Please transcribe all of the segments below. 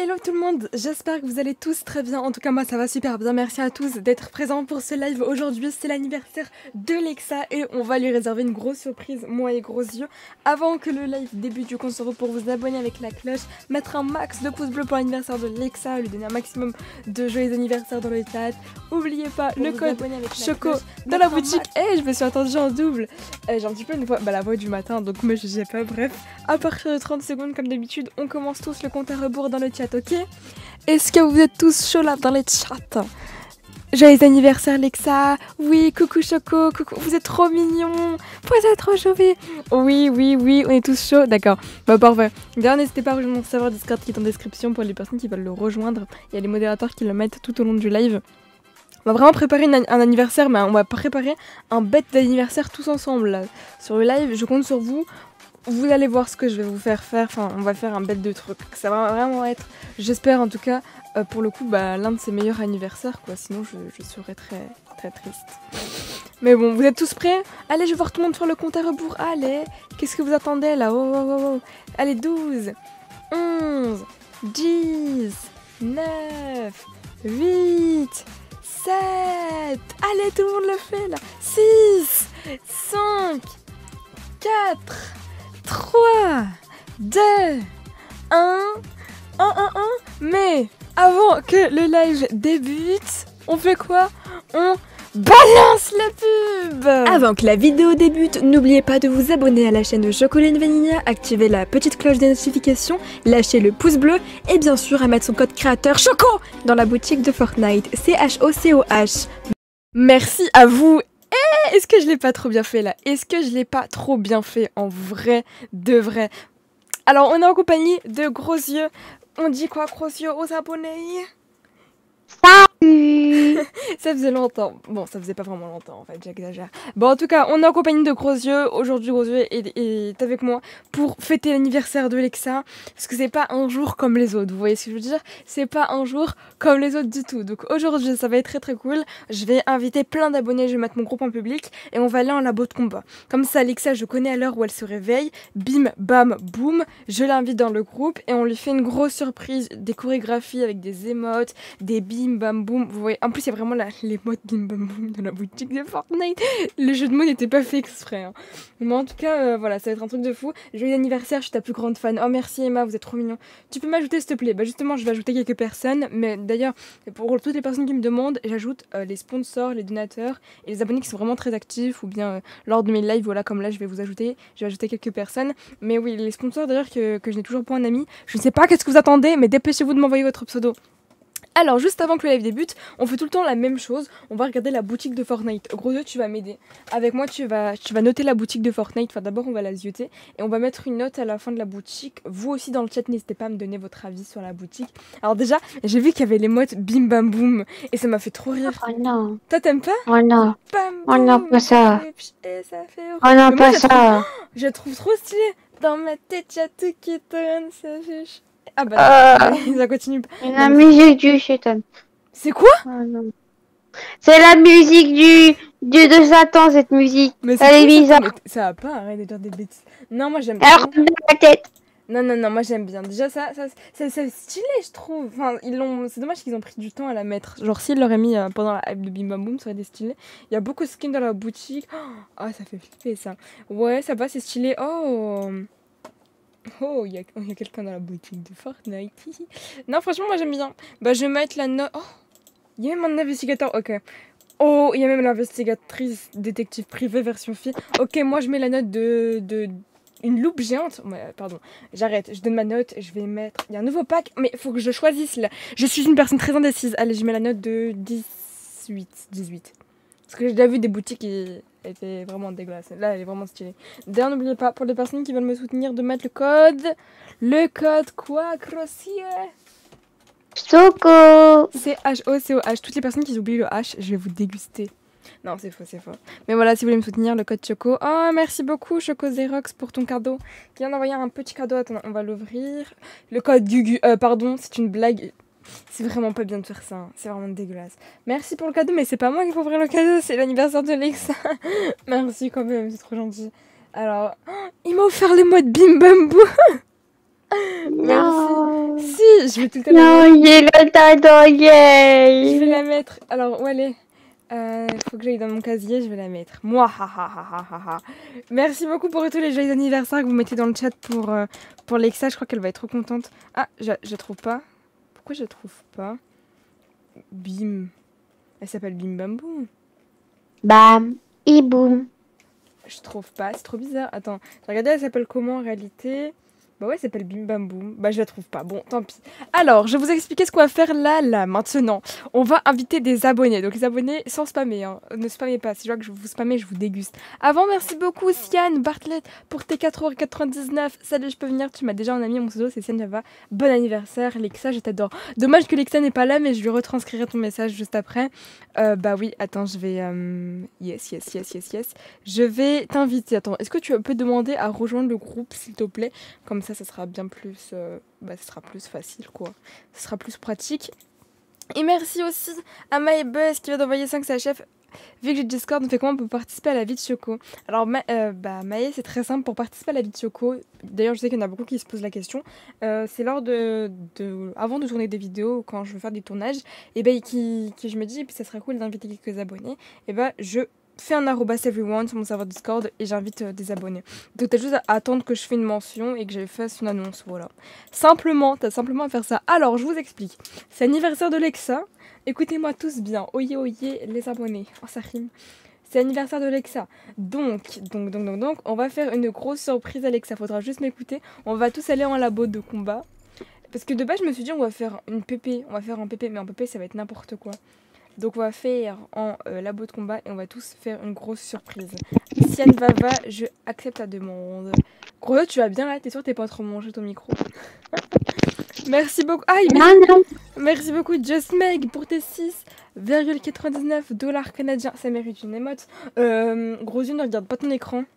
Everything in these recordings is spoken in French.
Hello tout le monde, j'espère que vous allez tous très bien, en tout cas moi ça va super bien, merci à tous d'être présents pour ce live. Aujourd'hui c'est l'anniversaire de Lexa et on va lui réserver une grosse surprise, moi et gros yeux. Avant que le live débute, du coup on se retrouve pour vous abonner avec la cloche, mettre un max de pouces bleus pour l'anniversaire de Lexa, lui donner un maximum de joyeux anniversaire dans le chat. Oubliez pas le code Choco dans la boutique. Je me suis attendue en double, j'ai un petit peu une voix, la voix du matin donc moi je sais pas, bref. À partir de 30 secondes comme d'habitude, on commence tous le compte à rebours dans le chat, ok? Est-ce que vous êtes tous chauds là dans le chat? Joyeux anniversaire Lexa. Oui, coucou Choco, coucou, vous êtes trop mignons. Vous êtes trop chauffés. Oui, on est tous chauds, d'accord. Bah parfait. D'ailleurs, n'hésitez pas à rejoindre mon serveur Discord qui est en description pour les personnes qui veulent le rejoindre. Il y a les modérateurs qui le mettent tout au long du live. On va vraiment préparer un anniversaire, mais on va préparer un bête d'anniversaire tous ensemble là. Sur le live, je compte sur vous. Vous allez voir ce que je vais vous faire faire, enfin on va faire un bête de trucs. Ça va vraiment être, j'espère en tout cas, pour le coup, l'un de ses meilleurs anniversaires quoi, sinon je serais très triste. Mais bon, vous êtes tous prêts? Allez, je vais voir tout le monde faire le compte à rebours, allez. Qu'est-ce que vous attendez là? Oh. Allez, 12, 11, 10, 9, 8, 7, allez tout le monde le fait là. 6, 5, 4, 3, 2, 1, mais avant que le live débute, on fait quoi? On balance la pub! Avant que la vidéo débute, n'oubliez pas de vous abonner à la chaîne de Chocolat Vanilla, activer la petite cloche des notifications, lâcher le pouce bleu et bien sûr à mettre son code créateur CHOCO dans la boutique de Fortnite, CHOCOH. Merci à vous. Est-ce que je l'ai pas trop bien fait là? Est-ce que je l'ai pas trop bien fait en vrai de vrai? Alors on est en compagnie de Gros Yeux. On dit quoi Gros Yeux aux abonnés? Salut. Ça faisait longtemps. Bon, ça faisait pas vraiment longtemps en fait, j'exagère. Bon, en tout cas, on est en compagnie de Gros Yeux. Aujourd'hui, Gros Yeux est avec moi pour fêter l'anniversaire de Lexa. Parce que c'est pas un jour comme les autres, vous voyez ce que je veux dire? C'est pas un jour comme les autres du tout. Donc aujourd'hui, ça va être très cool. Je vais inviter plein d'abonnés, je vais mettre mon groupe en public et on va aller en labo de combat. Comme ça, Lexa, je connais à l'heure où elle se réveille. Bim, bam, boum. Je l'invite dans le groupe et on lui fait une grosse surprise. Des chorégraphies avec des émotes, des bim, bam, boum. Vous voyez, en plus, il y a vraiment les mots de bim, bam, boum dans la boutique de Fortnite. Le jeu de mots n'était pas fait exprès. Hein. Mais en tout cas, voilà, ça va être un truc de fou. Joyeux anniversaire, je suis ta plus grande fan. Oh, merci Emma, vous êtes trop mignon. Tu peux m'ajouter, s'il te plaît? Justement, je vais ajouter quelques personnes. Mais d'ailleurs, pour toutes les personnes qui me demandent, j'ajoute les sponsors, les donateurs et les abonnés qui sont vraiment très actifs. Ou bien lors de mes lives, voilà, comme là, je vais vous ajouter. Je vais ajouter quelques personnes. Mais oui, les sponsors d'ailleurs que je n'ai toujours pas en ami. Je ne sais pas qu'est-ce que vous attendez, mais dépêchez-vous de m'envoyer votre pseudo. Alors, juste avant que le live débute, on fait tout le temps la même chose. On va regarder la boutique de Fortnite. Gros Yeux, tu vas m'aider. Avec moi, tu vas noter la boutique de Fortnite. Enfin, d'abord, on va la zioter. Et on va mettre une note à la fin de la boutique. Vous aussi, dans le chat, n'hésitez pas à me donner votre avis sur la boutique. Alors déjà, j'ai vu qu'il y avait les mots bim bam boum. Et ça m'a fait trop rire. Oh non. Toi, t'aimes pas? Oh non. Bam, Oh non, pas ça. Et ça fait... Oh non, Mais moi, pas ça. je la trouve trop stylée. Dans ma tête, y'a tout qui tourne. Ça fait... Ah ça continue pas. La musique du chétan. C'est quoi? Oh non. C'est la musique de Satan, cette musique. Mais elle est bizarre. Ça va pas, arrête de dire des bêtises. Non, moi j'aime Elle rentre dans ma tête. Non, moi j'aime bien. Déjà, c'est stylé, je trouve. Enfin, c'est dommage qu'ils ont pris du temps à la mettre. Genre, s'ils l'auraient mis pendant la hype de Bim Bam Boum, ça aurait été stylé. Il y a beaucoup de skins dans la boutique. Oh, ça fait flipper ça. Ouais, ça va, c'est stylé. Oh, il y a quelqu'un dans la boutique de Fortnite. Non, franchement, moi j'aime bien. Je vais mettre la note. Oh, il y a même un investigateur. Ok. Oh, il y a même l'investigatrice détective privée version fille. Ok, moi je mets la note de une loupe géante. Pardon, j'arrête. Je donne ma note. Je vais mettre. Il y a un nouveau pack, mais il faut que je choisisse là. Je suis une personne très indécise. Allez, je mets la note de 18. Parce que j'ai déjà vu des boutiques qui étaient vraiment dégueulasses. Là, elle est vraiment stylée. D'ailleurs, n'oubliez pas, pour les personnes qui veulent me soutenir, de mettre le code. Le code quoi, Crossier? Choco. CHOCOH. Toutes les personnes qui oublient le H, je vais vous déguster. Non, c'est faux. Mais voilà, si vous voulez me soutenir, le code Choco. Oh, merci beaucoup, Choco Xerox, pour ton cadeau. Qui vient d'envoyer un petit cadeau. Attends, on va l'ouvrir. Le code Gugu. Pardon, c'est une blague. C'est vraiment pas bien de faire ça. Hein. C'est vraiment dégueulasse. Merci pour le cadeau, mais c'est pas moi qui faut ouvrir le cadeau. C'est l'anniversaire de Lexa. Merci quand même, c'est trop gentil. Alors, il m'a offert les mots de Bim Bam Boum. Merci. Si, je vais tout le temps la mettre. Non, j'ai le temps Je vais gay. la mettre. Alors, où elle est? Faut que j'aille dans mon casier, je vais la mettre. Moi, ha ha ha ha ha ha. Merci beaucoup pour tous les joyeux anniversaires que vous mettez dans le chat pour Lexa. Je crois qu'elle va être trop contente. Ah, je trouve pas. Pourquoi je trouve pas? Bim. Elle s'appelle Bim Bam Boum. Bam, et boum. Je trouve pas, c'est trop bizarre. Attends, j'ai regardé, elle s'appelle comment en réalité? Bah ouais, elle s'appelle Bim Bam Boum. Bah je la trouve pas. Bon, tant pis. Alors, je vais vous expliquer ce qu'on va faire là, maintenant. On va inviter des abonnés. Donc les abonnés sans spammer, hein. Ne spammez pas. Si je vois que je vous spammez, je vous déguste. Avant, merci beaucoup Sian Bartlett pour tes 4,99 €. Salut, je peux venir. Tu m'as déjà en ami, mon pseudo, c'est Sian Java. Bon anniversaire, Lexa, je t'adore. Dommage que Lexa n'est pas là, mais je lui retranscrirai ton message juste après. Bah oui, attends, je vais... Yes. Je vais t'inviter. Attends, est-ce que tu peux demander à rejoindre le groupe, s'il te plaît? Comme ça sera bien plus... ça sera plus facile, quoi. Ça sera plus pratique. Et merci aussi à MyBuzz qui vient d'envoyer 5 sachets. Vu que j'ai Discord, on fait comment pour participer à la vie de Choco? Alors, Maë, c'est très simple pour participer à la vie de Choco. D'ailleurs, je sais qu'il y en a beaucoup qui se posent la question. C'est lors avant de tourner des vidéos, quand je veux faire des tournages, et ben je me dis, et puis ça serait cool d'inviter quelques abonnés, et ben je fais un @everyone sur mon serveur Discord et j'invite des abonnés. Donc t'as juste à attendre que je fais une mention et que je fasse une annonce, voilà. T'as simplement à faire ça. Alors, je vous explique. C'est l'anniversaire de Lexa. Écoutez-moi tous bien. Oyez, oyez, les abonnés. Oh, ça rime. C'est l'anniversaire de Lexa. Donc, on va faire une grosse surprise à Lexa. Faudra juste m'écouter. On va tous aller en labo de combat. Parce que de base, je me suis dit, on va faire une PP. On va faire un PP, mais en PP, ça va être n'importe quoi. Donc, on va faire en labo de combat et on va tous faire une grosse surprise. Sian Vava, je accepte ta demande. Gros, tu vas bien là? T'es sûr que t'es pas trop mangé ton micro? Merci beaucoup. Aïe, Non. merci beaucoup Just Meg pour tes 6,99 $ canadiens. Ça mérite une émote. Gros yeux, ne regarde pas ton écran.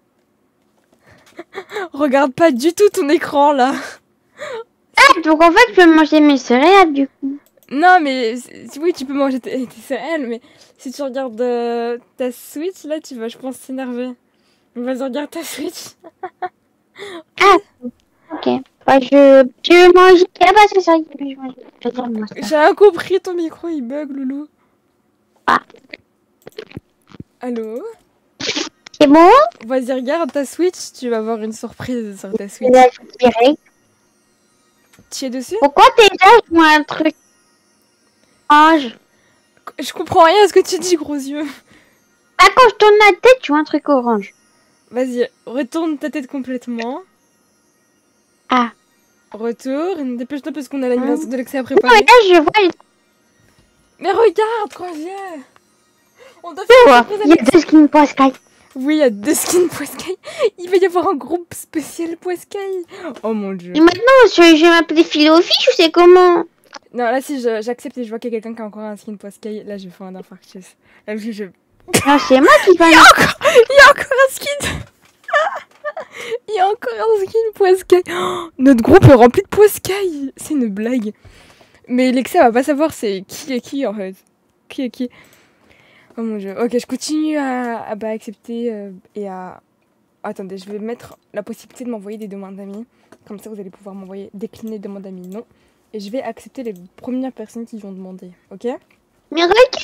Regarde pas du tout ton écran là. Ah, donc en fait, je peux manger mes céréales du coup. Non mais oui, tu peux manger tes céréales, mais si tu regardes ta Switch là, tu vas je pense s'énerver. Vas-y, regarde ta Switch. Ah, ok. Bah, je veux manger. Ah bah c'est ça, je vais manger. Je vais dire moi ça. J'ai rien compris, ton micro il bug, loulou. Ah. Allô? C'est bon? Vas-y, regarde ta Switch, tu vas avoir une surprise sur ta Switch. Là, je dirais. Tu es dessus? Pourquoi déjà je vois un truc orange? Je comprends rien à ce que tu dis, gros yeux. Ah, quand je tourne la tête, je vois un truc orange. Vas-y, retourne ta tête complètement. Ah. Retourne, dépêche-toi parce qu'on a l'anniversaire de Lexa à Non, préparer. là, je vois. Mais regarde, gros yeux. On doit faire une surprise à Il y a Lexa. 2 skins Poiscaille. Oui, il y a 2 skins Poiscaille. Il va y avoir un groupe spécial Poiscaille. Oh mon dieu. Et maintenant, je vais m'appeler Philofiche ou c'est comment? Non, là, si j'accepte et je vois qu'il y a quelqu'un qui a encore un skin Poiscaille, là, je vais faire un infarctus. Là, Non, c'est moi qui vais. Il y a encore un skin. Il y a encore un skin Poiscaille. Oh, notre groupe est rempli de Poiscaille. C'est une blague. Mais Lexa va pas savoir c'est qui est qui en fait. Qui est qui. Oh mon dieu. Ok, je continue à accepter et à... Attendez, je vais mettre la possibilité de m'envoyer des demandes d'amis. Comme ça, vous allez pouvoir m'envoyer décliner demande d'amis, non. Et je vais accepter les premières personnes qui vont demander, ok? Mais regarde,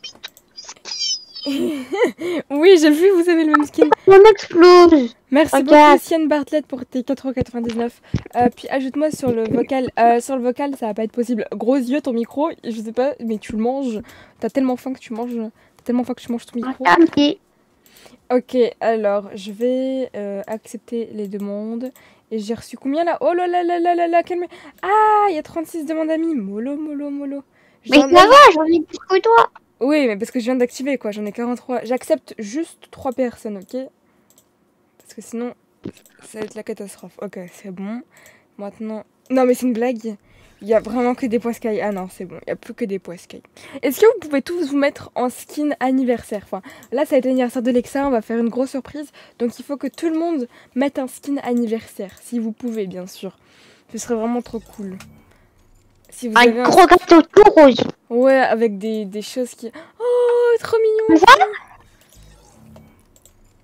Oui, j'ai vu, vous avez le même skin. on explose. Merci Regarde. beaucoup, Sian Bartlett, pour tes 4,99 €. Puis ajoute-moi sur le vocal. Sur le vocal, ça va pas être possible. Gros yeux, ton micro, je sais pas, mais tu le manges. T'as tellement faim que tu manges. T'as tellement faim que tu manges ton micro. Regarde. Ok, alors je vais accepter les demandes. Et j'ai reçu combien là? Oh là là là là là là, calme. Ah, il y a 36 demandes d'amis. Mollo. Mais ça va, j'en ai plus que toi. Oui, mais parce que je viens d'activer quoi, j'en ai 43. J'accepte juste 3 personnes, ok? Parce que sinon, ça va être la catastrophe. Ok, c'est bon. Maintenant... Non mais c'est une blague. Il y a vraiment que des Poiscaille. Ah non, c'est bon, il n'y a plus que des Poiscaille. Est-ce que vous pouvez tous vous mettre en skin anniversaire? Enfin, là, ça a été l'anniversaire de Lexa, on va faire une grosse surprise. Donc il faut que tout le monde mette un skin anniversaire. Si vous pouvez, bien sûr. Ce serait vraiment trop cool. Si vous Un avez gros gâteau tout rose. Ouais, avec des choses qui... Oh, trop mignon.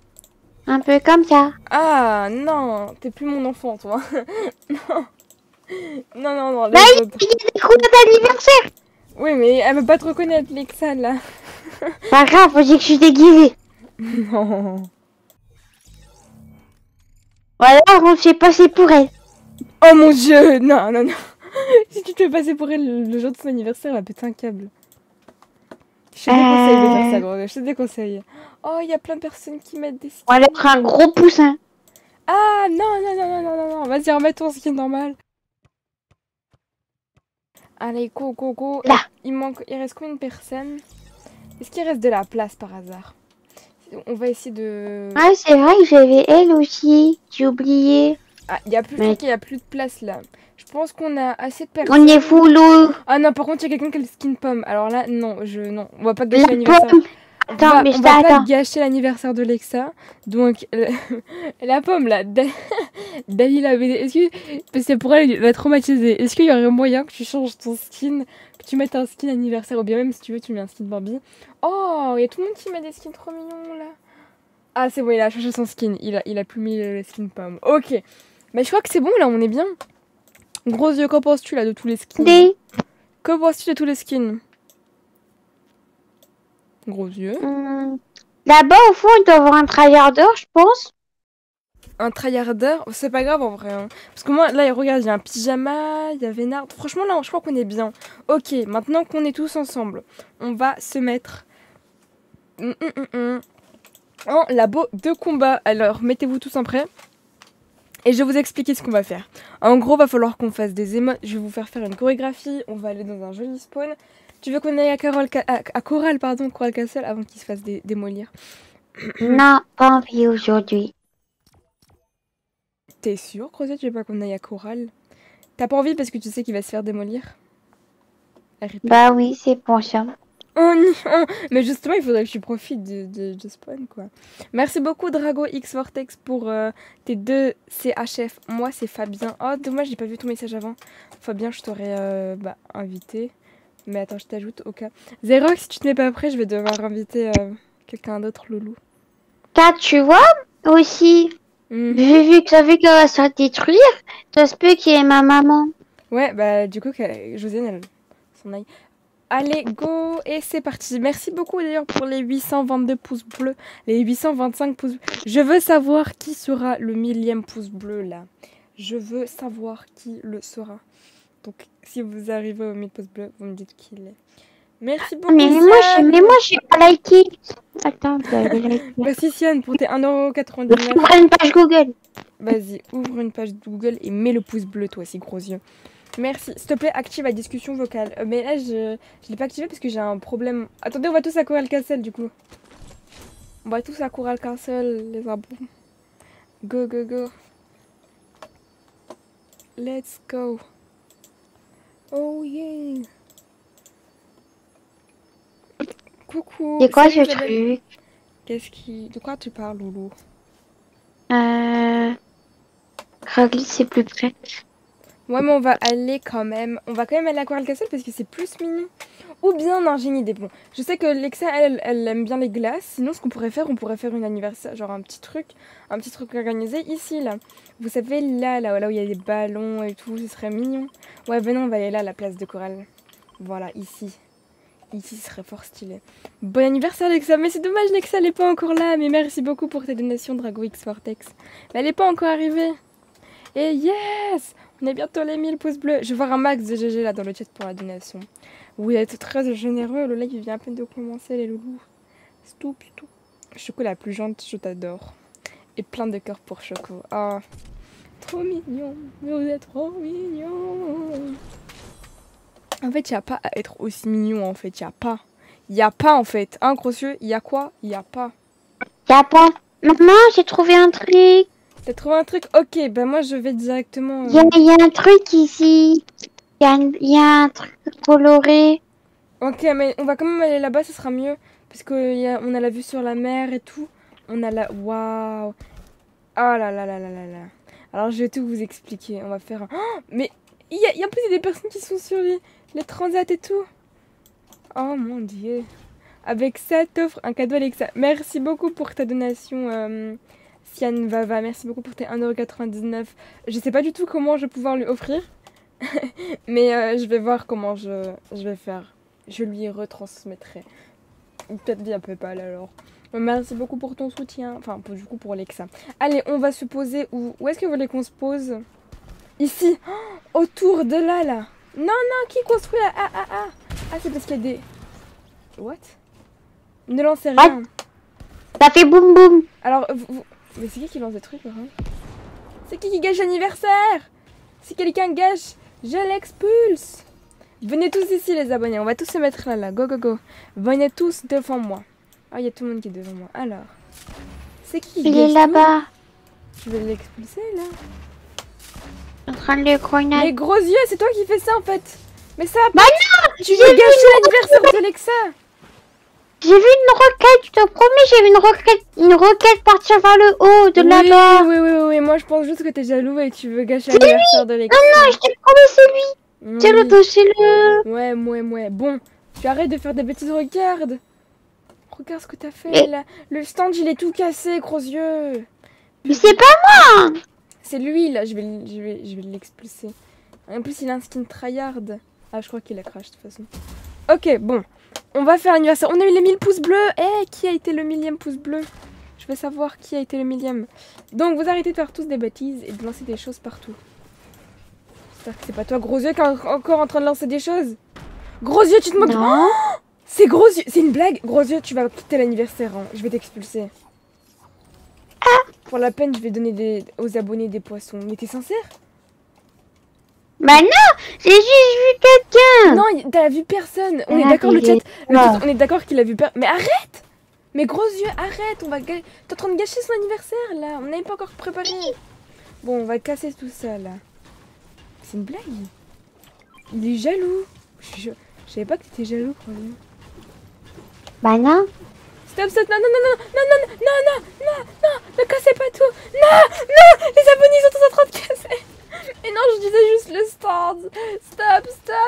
Un peu comme ça. Ah, non, t'es plus mon enfant, toi. Non. Non, non, non, Bah, les il autres. y a des couleurs d'anniversaire. Oui, mais elle veut pas te reconnaître, Lexa, là. Pas grave, faut dire que je suis déguisée. Non. Voilà, on s'est passé pour elle. Oh mon dieu, non, non, non. Si tu te fais passer pour elle le jour de son anniversaire, elle va péter un câble. Je te déconseille de faire ça, gros. Je te déconseille. Oh, il y a plein de personnes qui mettent des skins. On va leur faire un gros poussin. Ah, non, non, non, non, non, non, non. Vas-y, remets ton skin normal. Allez, go, go, go. Là. Il reste combien de personnes? Est-ce qu'il reste de la place par hasard? On va essayer de... Ah, c'est vrai que j'avais elle aussi. J'ai oublié. Ah, il y a plus, je crois qu'il y a plus de place là. Je pense qu'on a assez de personnes. On est full l'eau. Ah non, par contre, il y a quelqu'un qui a le skin pomme. Alors là, non, non. On va pas La gâcher l'anniversaire. pomme. Attends, mais On va pas attends. gâcher l'anniversaire de Lexa. Donc, la pomme là, Dalila, est-ce que. Parce que pour elle, elle va traumatiser. Est-ce qu'il y aurait moyen que tu changes ton skin, que tu mettes un skin anniversaire, ou bien même si tu veux, tu mets un skin Barbie? Oh, il y a tout le monde qui met des skins trop mignons là. Ah, c'est bon, il a changé son skin. Il a plus mis le skin pomme. Ok. Mais je crois que c'est bon là, on est bien. Gros yeux, qu'en penses-tu là de tous les skins? Des... Que penses-tu de tous les skins? Gros yeux. Là-bas, au fond, il doit y avoir un tryharder, je pense. Un tryharder, c'est pas grave en vrai. Hein. Parce que moi, là, regarde, il y a un pyjama, il y a Vénard. Franchement, là, je crois qu'on est bien. Ok, maintenant qu'on est tous ensemble, on va se mettre en labo de combat. Alors, mettez-vous tous en prêt. Et je vais vous expliquer ce qu'on va faire. En gros, va falloir qu'on fasse des émotes. Je vais vous faire une chorégraphie. On va aller dans un joli spawn. Tu veux qu'on aille à Coral Castle avant qu'il se fasse démolir? Non, pas envie aujourd'hui. T'es sûr, Crozet, tu veux pas qu'on aille à Coral? T'as pas envie parce que tu sais qu'il va se faire démolir? Bah oui, c'est pour ça. Oh non! Mais justement, il faudrait que tu profites de spawn, quoi. Merci beaucoup, Drago X Vortex, pour tes 2 CHF. Moi, c'est Fabien. Oh, dommage, j'ai pas vu ton message avant. Fabien, je t'aurais invité. Mais attends, je t'ajoute au cas. Xerox, si tu te mets pas prêt, je vais devoir inviter quelqu'un d'autre, Loulou. Car tu vois, aussi, j'ai vu que ça vu qu'elle va se faire détruire, ça se peut qu'il y ait ma maman. Ouais, bah du coup, Josiane, elle s'en aille. Allez, go! Et c'est parti. Merci beaucoup d'ailleurs pour les 822 pouces bleus, les 825 pouces bleus. Je veux savoir qui sera le 1000e pouce bleu là. Je veux savoir qui le sera. Donc, si vous arrivez au 1000 pouces bleus, vous me dites qui il est. Merci beaucoup. Mais moi, je suis pas liké. Attends, vous avez liké. Merci Sian pour tes Ouvre 1,99€. une page Google. Vas-y, ouvre une page Google et mets le pouce bleu, toi aussi, gros yeux. Merci. S'il te plaît, active la discussion vocale. Mais là, je l'ai pas activé parce que j'ai un problème. Attendez, on va tous à Coral Castle, du coup. On va tous à Coral Castle, les abos. Go, go, go. Let's go. Oh yeah. Coucou. C'est quoi ce Salut, Isabelle. truc? De quoi tu parles, Loulou? Raglis, c'est plus près. Ouais, mais on va aller quand même. On va quand même aller à Coral Castle parce que c'est plus mignon. Ou bien, non, j'ai une idée. Bon, je sais que Lexa, elle aime bien les glaces. Sinon, ce qu'on pourrait faire, on pourrait faire une anniversaire, genre un petit truc organisé ici, là. Vous savez, là où il y a des ballons et tout, ce serait mignon. Ouais, venez, on va aller là, à la place de Coral. Voilà, ici. Ici, ce serait fort stylé. Bon anniversaire, Lexa. Mais c'est dommage, Lexa, elle est pas encore là. Mais merci beaucoup pour tes donations, Drago X Vortex. Mais elle est pas encore arrivée. Et yes! On est bientôt les 1000 pouces bleus. Je vais voir un max de GG là dans le chat pour la donation. Vous êtes très généreux. Le live vient à peine de commencer, les loulous. C'est tout. Choco la plus gentille, je t'adore. Et plein de cœurs pour Choco. Ah, trop mignon. Mais vous êtes trop mignon. En fait, il n'y a pas à être aussi mignon. En fait, il n'y a pas en fait. Hein, gros yeux, il y a quoi? Il n'y a pas. Y'a pas. Maman, j'ai trouvé un truc. T'as trouvé un truc? Ok, bah moi je vais directement... Il y a un truc ici. Il y a un truc coloré. Ok, mais on va quand même aller là-bas, ce sera mieux. Parce qu'on a la vue sur la mer et tout. On a la... Waouh! Oh là là là là là là. Alors je vais tout vous expliquer. On va faire un... Oh, mais il y a en plus des personnes qui sont sur les transats et tout. Oh mon dieu. Avec cette offre, un cadeau Alexa. Merci beaucoup pour ta donation, Sian Vava. Merci beaucoup pour tes 1,99€. Je sais pas du tout comment je vais pouvoir lui offrir. Mais je vais voir comment je vais faire. Je lui retransmettrai. Peut-être via PayPal alors. Merci beaucoup pour ton soutien. Enfin, du coup, pour Alexa. Allez, on va se poser où? Où est-ce que vous voulez qu'on se pose? Ici. Oh, autour de là. Non, non, qui construit là? Ah, c'est parce qu'il y a des... What? Ne lancez rien. Ça fait boum boum. Alors, mais c'est qui lance des trucs, hein? C'est qui gâche l'anniversaire? Si quelqu'un gâche, je l'expulse. Venez tous ici, les abonnés. On va tous se mettre là. Go, go, go. Venez tous devant moi. Ah, il y a tout le monde qui est devant moi. Alors, c'est qui Il est là-bas. Je vais l'expulser, là. En train de le grenade. Mais gros yeux, c'est toi qui fais ça, en fait. Mais ça... Bah non! Tu veux gâcher l'anniversaire d'Alexa? J'ai vu une roquette, je te promets, j'ai vu une roquette partir vers le haut de là-bas. Oui. Moi, je pense juste que t'es jaloux et que tu veux gâcher l'anniversaire d'Alexa. Non, je te promets, c'est lui. C'est le dossier-le. Ouais. Bon, tu arrêtes de faire des bêtises, regarde. Regarde ce que t'as fait, là. Le stand, il est tout cassé, gros yeux. Mais c'est pas moi. C'est lui, là. Je vais l'expulser. En plus, il a un skin tryhard. Ah, je crois qu'il a crash, de toute façon. Ok, bon. On va faire l'anniversaire. On a eu les 1000 pouces bleus. Qui a été le 1000e pouce bleu? Je veux savoir qui a été le 1000e. Donc, vous arrêtez de faire tous des bêtises et de lancer des choses partout. J'espère que c'est pas toi, gros yeux, qui est encore en train de lancer des choses. Gros yeux, tu te moques? Non. Oh, c'est gros yeux. C'est une blague. Gros yeux, tu vas quitter l'anniversaire. Hein. Je vais t'expulser. Pour la peine, je vais donner aux abonnés des poissons. Mais t'es sincère? Bah non, j'ai juste vu quelqu'un. Non, t'as vu personne. On est d'accord, le chat. On est d'accord qu'il a vu personne. Mais arrête! Mais gros yeux, arrête. T'es en train de gâcher son anniversaire, là. On n'a même pas encore préparé. Bon, on va casser tout ça, là. C'est une blague. Il est jaloux. Je savais pas que t'étais jaloux, gros yeux. Bah non. Stop, non, ne cassez pas tout. Non, les abonnés sont tous en train de casser. Et non, je disais juste le stand. Stop.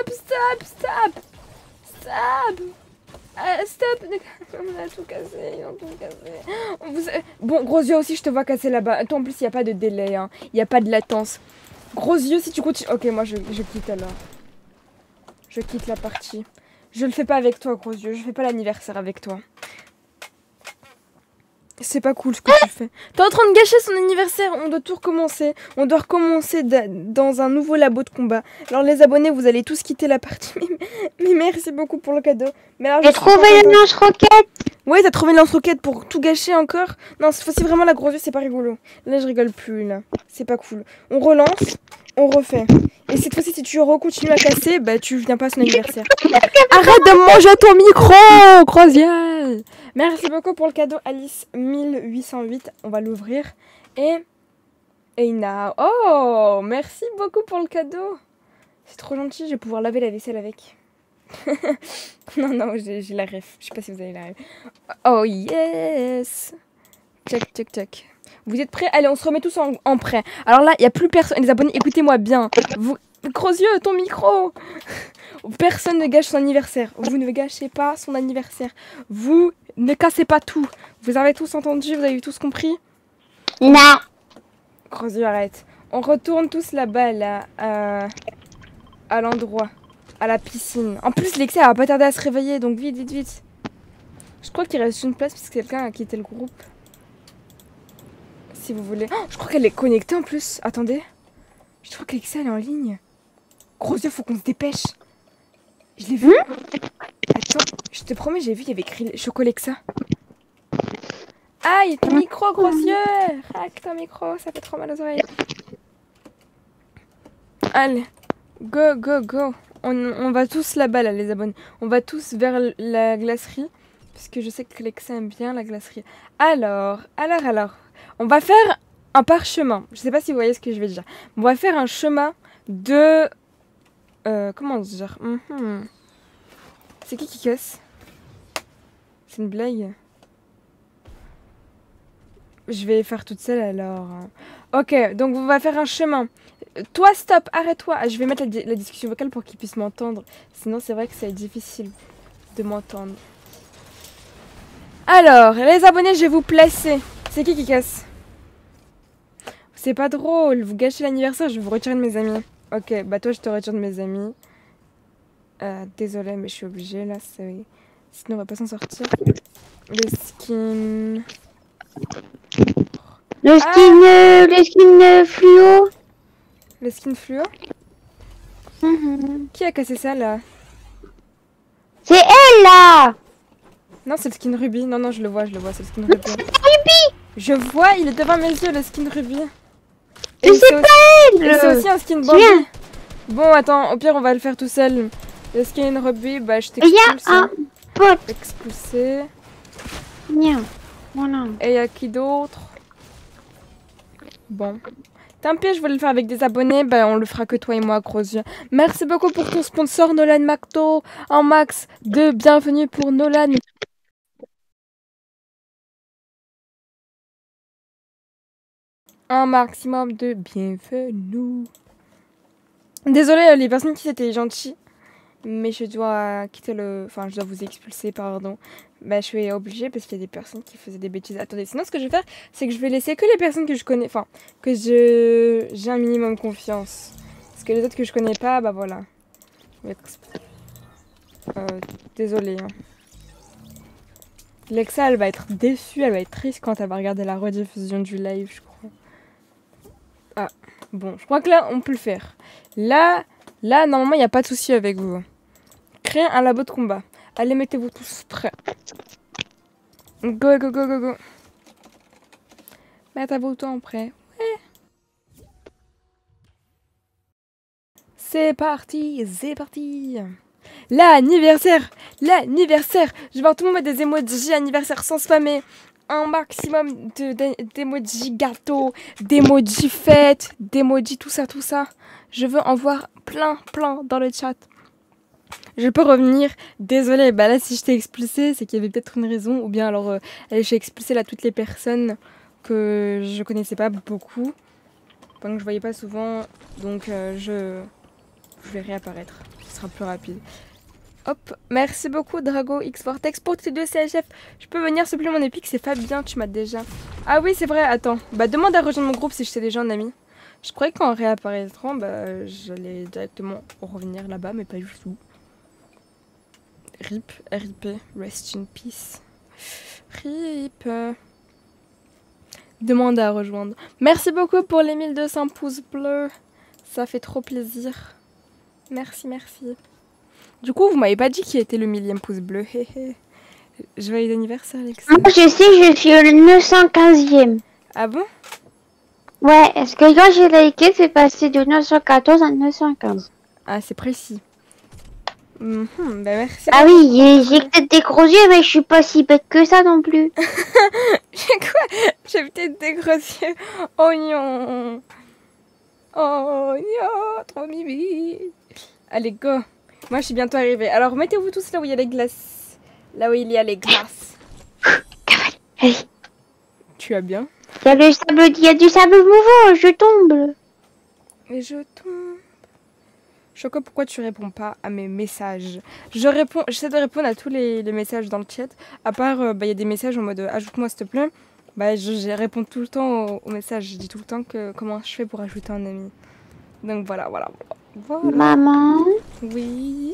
Stop. On a tout cassé, ils ont tout cassé. Bon, gros yeux aussi, je te vois casser là-bas. Toi, en plus, il n'y a pas de délai, hein. Il n'y a pas de latence. Gros yeux, si tu continues... Ok, moi, je quitte alors. Je quitte la partie. Je le fais pas avec toi, gros yeux. Je fais pas l'anniversaire avec toi. C'est pas cool ce que tu fais. T'es en train de gâcher son anniversaire. On doit tout recommencer. On doit recommencer dans un nouveau labo de combat. Alors les abonnés, vous allez tous quitter la partie. Mais merci beaucoup pour le cadeau. J'ai trouvé le lance-roquette. Ouais, t'as trouvé le lance-roquette pour tout gâcher encore. Non, cette fois-ci vraiment la grosse yeux, c'est pas rigolo. Là, je rigole plus, là. C'est pas cool. On relance, on refait. Et cette fois-ci, si tu recontinues à casser, bah tu viens pas à son anniversaire. Arrête de manger ton micro, Crozier. Merci beaucoup pour le cadeau, Alice 1808. On va l'ouvrir. Et Eina. Oh, merci beaucoup pour le cadeau. C'est trop gentil, je vais pouvoir laver la vaisselle avec. non, j'ai la ref. Je sais pas si vous avez la ref. Oh yes. Check. Vous êtes prêts? Allez, on se remet tous en prêt. Alors là, il n'y a plus personne. Les abonnés, écoutez-moi bien. Gros yeux, ton micro. Personne ne gâche son anniversaire. Vous ne gâchez pas son anniversaire. Vous ne cassez pas tout. Vous avez tous entendu? Vous avez tous compris? Non. Gros yeux, arrête. On retourne tous là-bas, là. À l'endroit. À la piscine. En plus, Lexa, elle va pas tarder à se réveiller. Donc vite. Je crois qu'il reste une place parce que quelqu'un a quitté le groupe. Si vous voulez. Oh, je crois qu'elle est connectée en plus. Attendez. Je crois qu'Alexa elle est en ligne. Gros yeux, faut qu'on se dépêche. Je l'ai vu. Attends, je te promets, j'ai vu, il y avait écrit Chocolexa. Aïe, ton micro, gros yeux. Hack ton micro, ça fait trop mal aux oreilles. Allez, go. On va tous là-bas, là, les abonnés. On va tous vers la glacerie. Parce que je sais que Alexa aime bien la glacerie. Alors. On va faire un parchemin. Je sais pas si vous voyez ce que je vais dire. On va faire un chemin de... comment dire? C'est qui casse? C'est une blague? Je vais faire toute seule alors. Ok, donc on va faire un chemin. Toi, stop, arrête-toi. Je vais mettre la discussion vocale pour qu'ils puissent m'entendre. Sinon, c'est vrai que c'est difficile de m'entendre. Alors, les abonnés, je vais vous placer. C'est qui casse? C'est pas drôle, vous gâchez l'anniversaire, je vais vous retirer de mes amis. Ok, bah toi je te retire de mes amis. Désolée, mais je suis obligée là. Sinon on va pas s'en sortir. Le skin. Le skin fluo. Le skin fluo. Mhm. Qui a cassé ça là? C'est elle là. Non, c'est le skin Ruby. Non, je le vois, c'est le skin Ruby. Je vois, il est devant mes yeux, le skin Ruby. Je sais pas elle. Et c'est aussi un skin Bambi. Bon, attends, au pire, on va le faire tout seul. Le skin Ruby, bah je t'expulse. Il y a un pote. Expulsé. Viens. Voilà. Et il y a qui d'autre? Bon. Tant pis, je voulais le faire avec des abonnés, bah on le fera que toi et moi, gros yeux. Merci beaucoup pour ton sponsor, Nolan Macto. Un max de bienvenue pour Nolan. Un maximum de bienvenue. Désolée les personnes qui étaient gentilles, mais je dois quitter le... Enfin, je dois vous expulser, pardon. Bah, je suis obligée parce qu'il y a des personnes qui faisaient des bêtises. Attendez, sinon ce que je vais faire, c'est que je vais laisser que les personnes que je connais... Enfin, que j'ai un minimum confiance. Parce que les autres que je connais pas, bah voilà. Désolée. Hein. Lexa, elle va être déçue, elle va être triste quand elle va regarder la rediffusion du live, je crois. Ah, bon, je crois que là, on peut le faire. Là, normalement, il n'y a pas de souci avec vous. Créer un labo de combat. Allez, mettez-vous tous prêts. Go, go, go, go, go. Mettez-vous tous prêts. Ouais. C'est parti, c'est parti. L'anniversaire. Je vais voir tout le monde mettre des emojis anniversaire sans spammer. Un maximum d'emojis gâteau, d'emojis fête, d'emojis tout ça. Je veux en voir plein dans le chat. Je peux revenir. Désolée, bah là si je t'ai expulsé, c'est qu'il y avait peut-être une raison. Ou bien alors j'ai expulsé là toutes les personnes que je connaissais pas beaucoup. Enfin, que je voyais pas souvent. Donc je vais réapparaître. Ce sera plus rapide. Hop, merci beaucoup Drago X Vortex pour tes 2 CHF. Je peux venir s'il te plaît, mon épique, c'est Fabien, tu m'as déjà. Ah oui, c'est vrai, attends. Bah demande à rejoindre mon groupe si je t'ai déjà un ami. Je croyais qu'en réapparaîtrant, bah j'allais directement revenir là-bas, mais pas du tout. RIP, RIP, rest in peace. RIP. Demande à rejoindre. Merci beaucoup pour les 1200 pouces bleus. Ça fait trop plaisir. Merci. Du coup, vous m'avez pas dit qui était le 1000e pouce bleu. Joyeux anniversaire, Alexa. Moi, je sais, je suis le 915e. Ah bon? Ouais, est-ce que quand j'ai liké, c'est passé de 914 à 915. Ah, c'est précis. Bah merci. Ah oui, j'ai peut-être des gros yeux, mais je suis pas si bête que ça non plus. J'ai quoi? J'ai peut-être des gros yeux. Oignon. Oignon, trop mimi. Allez, go. Moi, je suis bientôt arrivée. Alors, mettez-vous tous là où il y a les glaces. Là où il y a les glaces. Allez. Tu as bien? Il y a du sable mouvant, je tombe. Et je tombe. Choco, pourquoi tu réponds pas à mes messages? J'essaie de répondre à tous les messages dans le chat. À part, il y a des messages en mode ajoute-moi s'il te plaît. Bah, je réponds tout le temps aux messages. Je dis tout le temps comment je fais pour ajouter un ami. Donc voilà. Maman? Oui.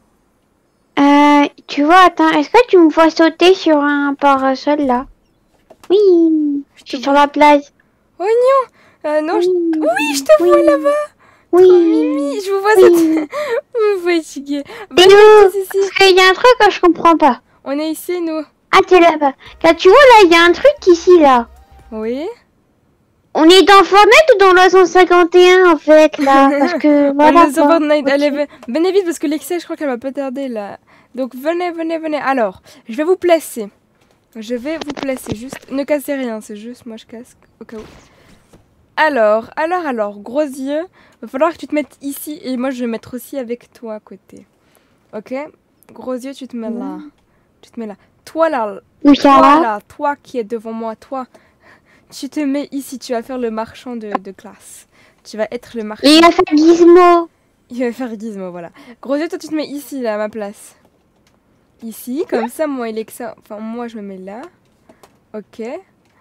Tu vois, attends, est-ce que tu me vois sauter sur un parasol là? Oui, je suis sur la plage. Oignon. Non, oui, je te vois là-bas. Oui. Trop mimi, je vous vois sauter. Vous me voyez fatiguée. Parce qu'il y a un truc que je comprends pas. On est ici, nous. Ah, t'es là-bas. Là, tu vois, là, il y a un truc ici, là. Oui. On est dans Fortnite ou dans le 151 en fait, là? Parce que voilà. On est sur Fortnite. Allez, venez vite parce que Lexia, je crois qu'elle va pas tarder là. Donc venez. Alors, je vais vous placer. Juste, ne cassez rien, c'est juste moi je casse au cas où. Alors, gros yeux, va falloir que tu te mettes ici et moi je vais mettre aussi avec toi à côté. Ok? Gros yeux, tu te mets là. Toi là, toi qui es devant moi, toi. Tu te mets ici, tu vas faire le marchand de classe. Tu vas être le marchand. Il va faire Gizmo. Voilà. Gros yeux, toi tu te mets ici, là, à ma place. Ici, comme ça, moi et Lexa... Enfin, moi je me mets là. Ok.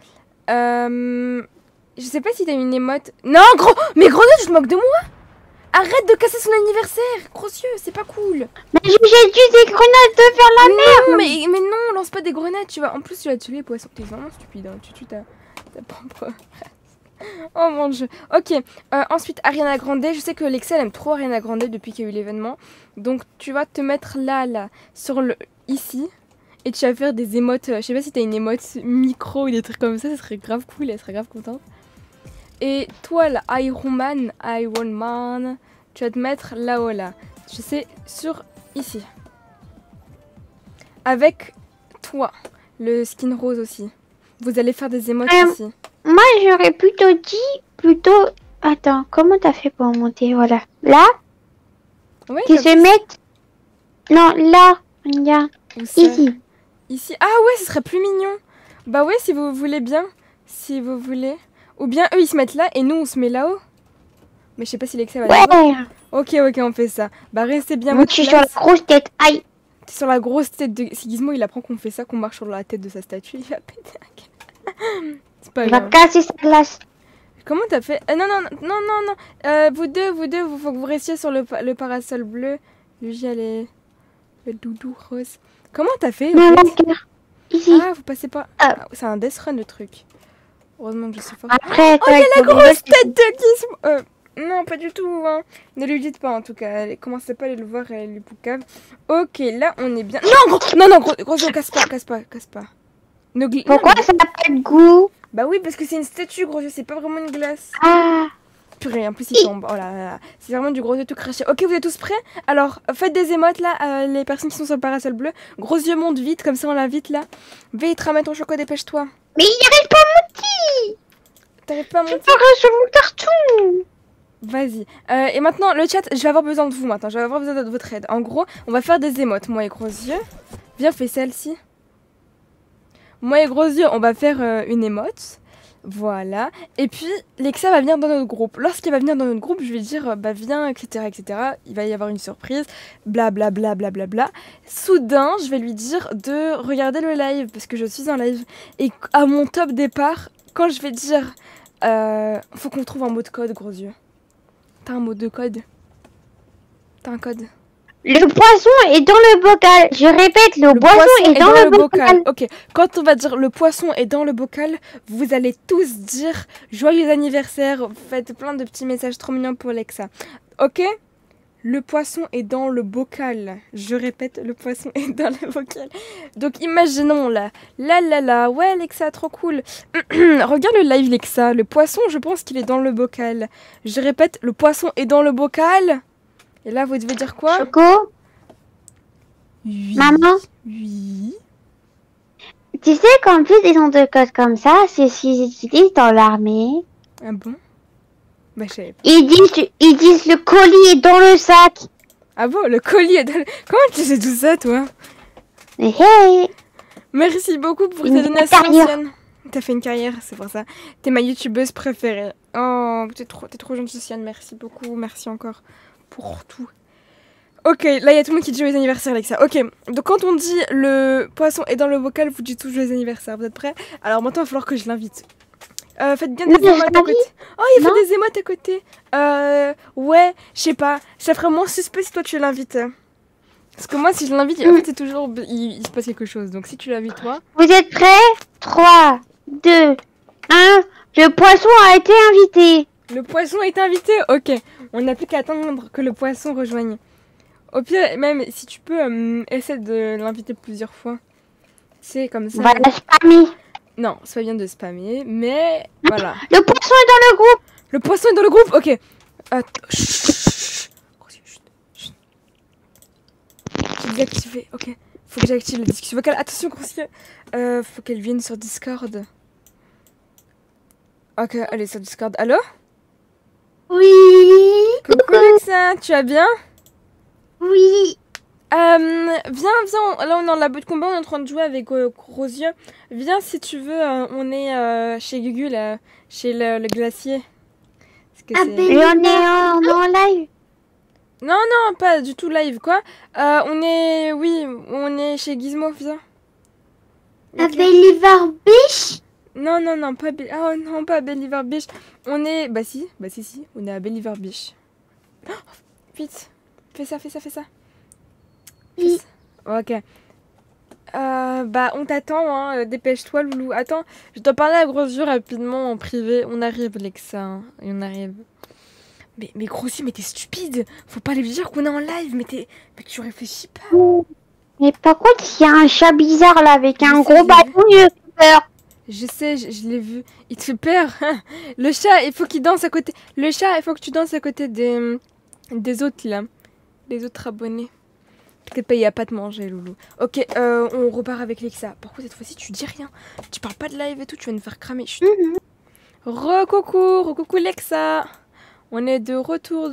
Je sais pas si t'as une émote... Non, mais gros yeux, tu te moques de moi? arrête de casser son anniversaire. Gros yeux, c'est pas cool. Mais je jette juste des grenades de vers la mer. Non, mais non, lance pas des grenades, tu vas. En plus, tu vas tuer les poissons. T'es vraiment stupide, hein. Tu tues ta propre. Oh mon dieu. Ok, ensuite, Ariana Grande. Je sais que Lexa, elle aime trop Ariana Grande depuis qu'il y a eu l'événement. Donc, tu vas te mettre là, sur le. Ici. Et tu vas faire des émotes. Je sais pas si t'as une émote micro ou des trucs comme ça serait grave cool, elle serait grave contente. Et toi, là, Iron Man, tu vas te mettre là-haut, là. Je sais, sur ici. Avec toi, le skin rose aussi. Vous allez faire des émotes ici. Moi, j'aurais plutôt dit, Attends, comment t'as fait pour monter? Voilà. Là, ouais, tu se mettent... Non, là, regarde. Ici. Ici. Ah ouais, ce serait plus mignon. Bah ouais, si vous voulez bien. Si vous voulez. Ou bien eux, ils se mettent là et nous, on se met là-haut. Mais je sais pas si Lexa va Ouais. Ok, on fait ça. Bah restez bien. Moi, je suis sur la grosse tête. Aïe. T'es sur la grosse tête de... Si Gizmo, il apprend qu'on fait ça, qu'on marche sur la tête de sa statue, il va péter un câble. C'est pas grave. Il va casser sa glace. Comment t'as fait? Non. Vous deux, faut que vous restiez sur le parasol bleu. Lui, le doudou rose. Comment t'as fait? Non, ici. Ah, vous passez pas. Ah, c'est un death run le truc. Heureusement que je suis fort. Après, oh, il y a la grosse tête de Gizmo. Non, pas du tout. Hein. Ne lui dites pas en tout cas. Commencez pas à aller le voir et lui poucave. Ok, là on est bien. Non, gros, casse pas. Pourquoi ça n'a pas de goût? Bah oui, parce que c'est une statue, gros, c'est pas vraiment une glace. Ah. Purée, en plus il tombe. Oh là là. C'est vraiment du gros yeux tout craché. Ok, vous êtes tous prêts? Alors, faites des émotes là, les personnes qui sont sur le parasol bleu. Gros yeux monte vite, comme ça on l'invite là. Vite, ramène ton choco, dépêche-toi. Mais il n'arrive pas à monter. T'arrives pas à monter? Je pars sur mon carton. Vas-y. Et maintenant, le chat, je vais avoir besoin de vous maintenant. Je vais avoir besoin de votre aide. En gros, on va faire des émotes. Moi et gros yeux. Viens, fais celle-ci. Moi et gros yeux, on va faire une émote. Voilà. Et puis, Lexa va venir dans notre groupe. Lorsqu'il va venir dans notre groupe, je vais dire, bah viens, etc., etc. Il va y avoir une surprise. Blablabla. Soudain, je vais lui dire de regarder le live. Parce que je suis en live. Et à mon top départ, quand je vais dire, faut qu'on trouve un mot de code, gros yeux. T'as un mot de code? T'as un code? Le poisson est dans le bocal. Je répète, le poisson est dans le bocal. Ok, quand on va dire le poisson est dans le bocal, vous allez tous dire joyeux anniversaire. Faites plein de petits messages trop mignons pour Lexa. Ok? Le poisson est dans le bocal. Je répète, le poisson est dans le bocal. Donc imaginons là. Ouais, Lexa, trop cool. Regarde le live, Lexa. Le poisson, je pense qu'il est dans le bocal. Je répète, le poisson est dans le bocal. Et là, vous devez dire quoi? Choco? Oui. Maman? Oui. Tu sais qu'en plus des noms de code comme ça, c'est ce qu'ils utilisent dans l'armée. Ah bon? Bah, je savais pas. Ils disent le colis est dans le sac. Ah bon, le colis est dans le... Comment tu sais tout ça, toi? Hey. Merci beaucoup pour ta donation ancienne. T'as fait une carrière, c'est pour ça. T'es ma youtubeuse préférée. Oh, t'es trop gentille, Sienne. Merci beaucoup. Merci encore pour tout. Ok, là, il y a tout le monde qui dit joyeux anniversaire avec ça. Ok, donc quand on dit le poisson est dans le bocal, vous dites tous joyeux anniversaire. Vous êtes prêts? Alors maintenant, il va falloir que je l'invite. Faites bien des émotes à côté. Oh, il fait des émotes à côté. Ouais, je sais pas. Ça ferait moins suspect si toi tu l'invites. Parce que moi, si je l'invite, en fait, c'est toujours... Il se passe quelque chose. Donc si tu l'invites, toi... Vous êtes prêts? 3, 2, 1. Le poisson a été invité. Le poisson est invité? Ok. On n'a plus qu'à attendre que le poisson rejoigne. Au pire, même si tu peux, essaie de l'inviter plusieurs fois. C'est comme ça. Voilà, spammer. Non, c'est pas bien de spammer, mais voilà. Le poisson est dans le groupe. Le poisson est dans le groupe? Ok. Chut. J'ai désactivé, ok. Faut que j'active la discussion vocale. Attention, grossier. Faut qu'elle vienne sur Discord. Ok, elle est sur Discord. Allô? Oui. Coucou Lexa, tu vas bien? Oui. Viens, là on est dans la bout de combat, on est en train de jouer avec gros yeux. Viens si tu veux, on est chez Gugu là, chez le glacier. Et on est en live? Non, pas du tout live quoi. On est chez Gizmo, viens. À Believer Beach? Non, pas pas Believer Beach. On est, bah si, on est à Believer Beach. Vite. Fais ça, fais ça, fais ça. Oui. Ok. Bah, on t'attend, hein. Dépêche-toi, Loulou. Attends, je dois parler à Gros Yeux rapidement en privé. On arrive, Lexa. Hein. Et on arrive. Mais Gros Yeux, mais t'es stupide. Faut pas lui dire qu'on est en live. Mais tu réfléchis pas. Mais par contre, il y a un chat bizarre là avec un sais, gros j'ai ballon, j'ai peur. Je sais, je l'ai vu. Il te fait peur. Le chat, il faut qu'il danse à côté. Le chat, il faut que tu danses à côté des autres, là. Les autres abonnés. T'inquiète pas, il n'y a pas de manger, Loulou. Ok, on repart avec Lexa. Par contre, cette fois-ci, tu dis rien. Tu parles pas de live et tout, tu vas nous faire cramer. Chut. Recoucou Lexa. On est de retour.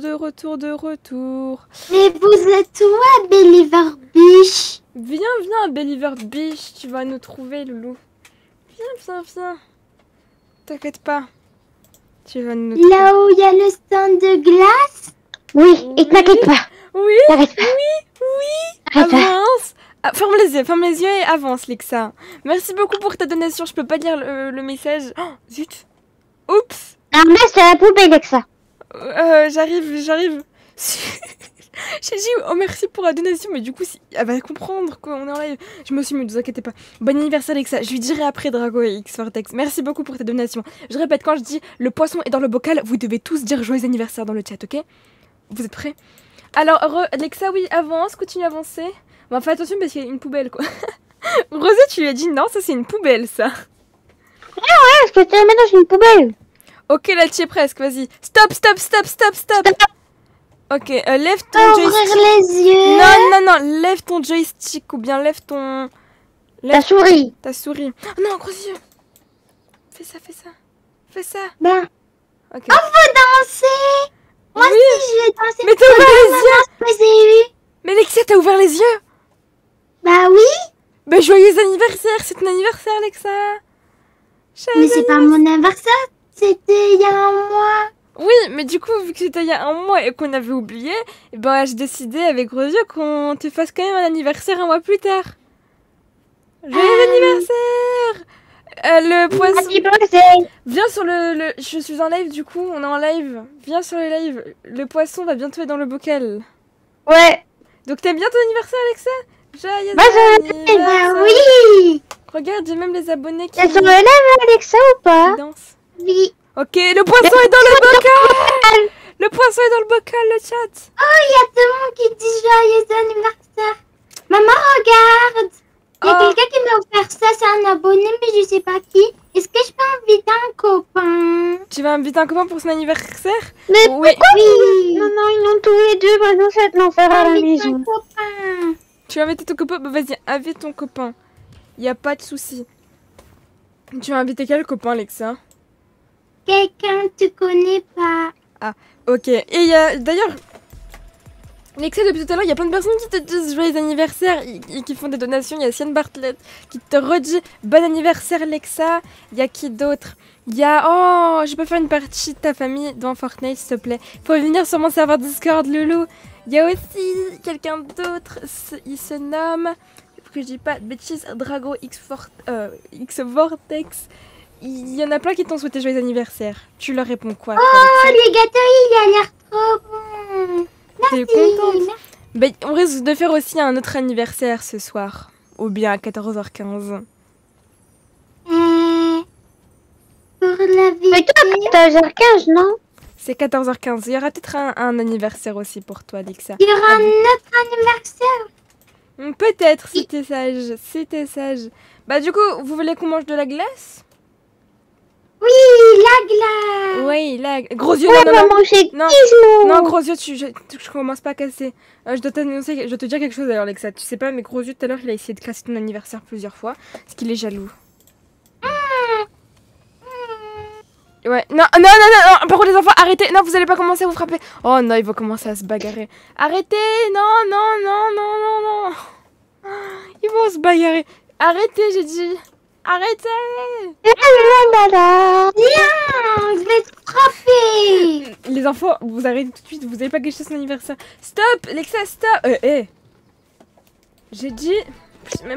Mais vous êtes où à Believer Beach? Viens, Believer Beach. Tu vas nous trouver, Loulou. Viens. T'inquiète pas. Tu vas nous trouver. Là où il y a le stand de glace? Oui, et t'inquiète pas. Oui. T'arrêtes pas. Arrête pas. Avance. Ah, ferme les yeux et avance, Lexa. Merci beaucoup pour ta donation. Je peux pas lire le message. Oh, zut. Oups. Ah, mais c'est la poubelle avec ça. J'arrive. J'ai dit oh merci pour la donation, mais du coup elle va comprendre qu'on est en live. Je me suis mis, ne vous inquiétez pas. Bon anniversaire Lexa, je lui dirai après Drago et X Vortex. Merci beaucoup pour ta donation. Je répète, quand je dis le poisson est dans le bocal, vous devez tous dire joyeux anniversaire dans le chat, ok? Vous êtes prêts? Alors Lexa, oui, avance, continue à avancer. Bon, fais attention parce qu'il y a une poubelle quoi. Rosé, tu lui as dit non, ça c'est une poubelle ça. Est-ce que tu la mets dans une poubelle? Ok, là tu es presque, vas-y. Stop. Ok, lève ton Ouvrir joystick. les yeux. Non, lève ton joystick ou bien lève ton... Ta souris. Ta souris. Oh non, gros yeux. Fais ça. Ben. Ok. On veut danser. Moi Oui. aussi je vais danser. Mais t'as ouvert les yeux. yeux. Mais Lexia, t'as ouvert les yeux. Bah oui. Bah joyeux anniversaire, c'est ton anniversaire Lexa. Mais c'est pas mon anniversaire. C'était il y a un mois. Oui, mais du coup, vu que c'était il y a un mois et qu'on avait oublié, eh ben, j'ai décidé avec Gros Yeux qu'on te fasse quand même un anniversaire un mois plus tard. Joyeux anniversaire. Le poisson... Happy birthday. Viens sur le... Je suis en live du coup, on est en live. Viens sur le live. Le poisson va bientôt être dans le bocal. Ouais. Donc t'aimes bien ton anniversaire Alexa? Joyeux Bah oui. Regarde, j'ai même les abonnés qui Elles sont relève Alexa ou pas? dansent. Oui. Ok, le poisson est dans le bocal. Le poisson est dans le bocal, le chat. Oh, il y a tout le monde qui dit joyeux anniversaire. Maman, regarde. Il y a quelqu'un qui m'a offert ça, c'est un abonné, mais je sais pas qui. Est-ce que je peux inviter un copain? Tu vas inviter un copain pour son anniversaire? Mais Oui. oui. Non, ils ont tous les deux, maintenant ça va être l'enfer à la maison. Un copain. Tu vas inviter ton copain? Bah vas-y, invite ton copain. Y a pas de souci. Tu vas inviter quel copain, Alexa? Quelqu'un que tu connais pas. Ah, ok. Et il y a d'ailleurs... Lexa, depuis tout à l'heure, il y a plein de personnes qui te disent joyeux anniversaire et qui font des donations. Il y a Sienne Bartlett qui te redit bon anniversaire, Lexa. Il y a qui d'autre? Il y a... Oh, je peux faire une partie de ta famille dans Fortnite, s'il te plaît. Faut venir sur mon serveur Discord, Loulou. Il y a aussi quelqu'un d'autre. Il se nomme... que je dis pas de bêtises, Drago X Vortex. Il y en a plein qui t'ont souhaité joyeux anniversaire. Tu leur réponds quoi? Oh, les gâteaux, il a l'air trop bon. T'es contente? Bah, on risque de faire aussi un autre anniversaire ce soir. Ou bien à 14h15. Pour la vie. Mais toi, 14h15, non? C'est 14h15. Il y aura peut-être un anniversaire aussi pour toi, Alexa. Il y aura un autre anniversaire. Peut-être, si t'es sage. Si t'es sage. Bah, du coup, vous voulez qu'on mange de la glace? Oui, la glace. Oui, la... Gros yeux, on non, va non, manger non. Kizou. Non, gros yeux, je commence pas à casser. Je dois t'annoncer, je dois te dire quelque chose d'ailleurs, Alexa. Tu sais pas, mais gros yeux, tout à l'heure, il a essayé de casser ton anniversaire plusieurs fois. Parce qu'il est jaloux. Ouais, non. Par contre, les enfants, arrêtez. Non, vous allez pas commencer à vous frapper. Oh non, il va commencer à se bagarrer. Arrêtez. Non. Ils vont se bagarrer. Arrêtez, j'ai dit. Arrêtez. Viens, je vais te frapper. Les enfants, vous arrêtez tout de suite. Vous allez pas gâcher son anniversaire. Stop, Alexa, stop. J'ai dit... Même...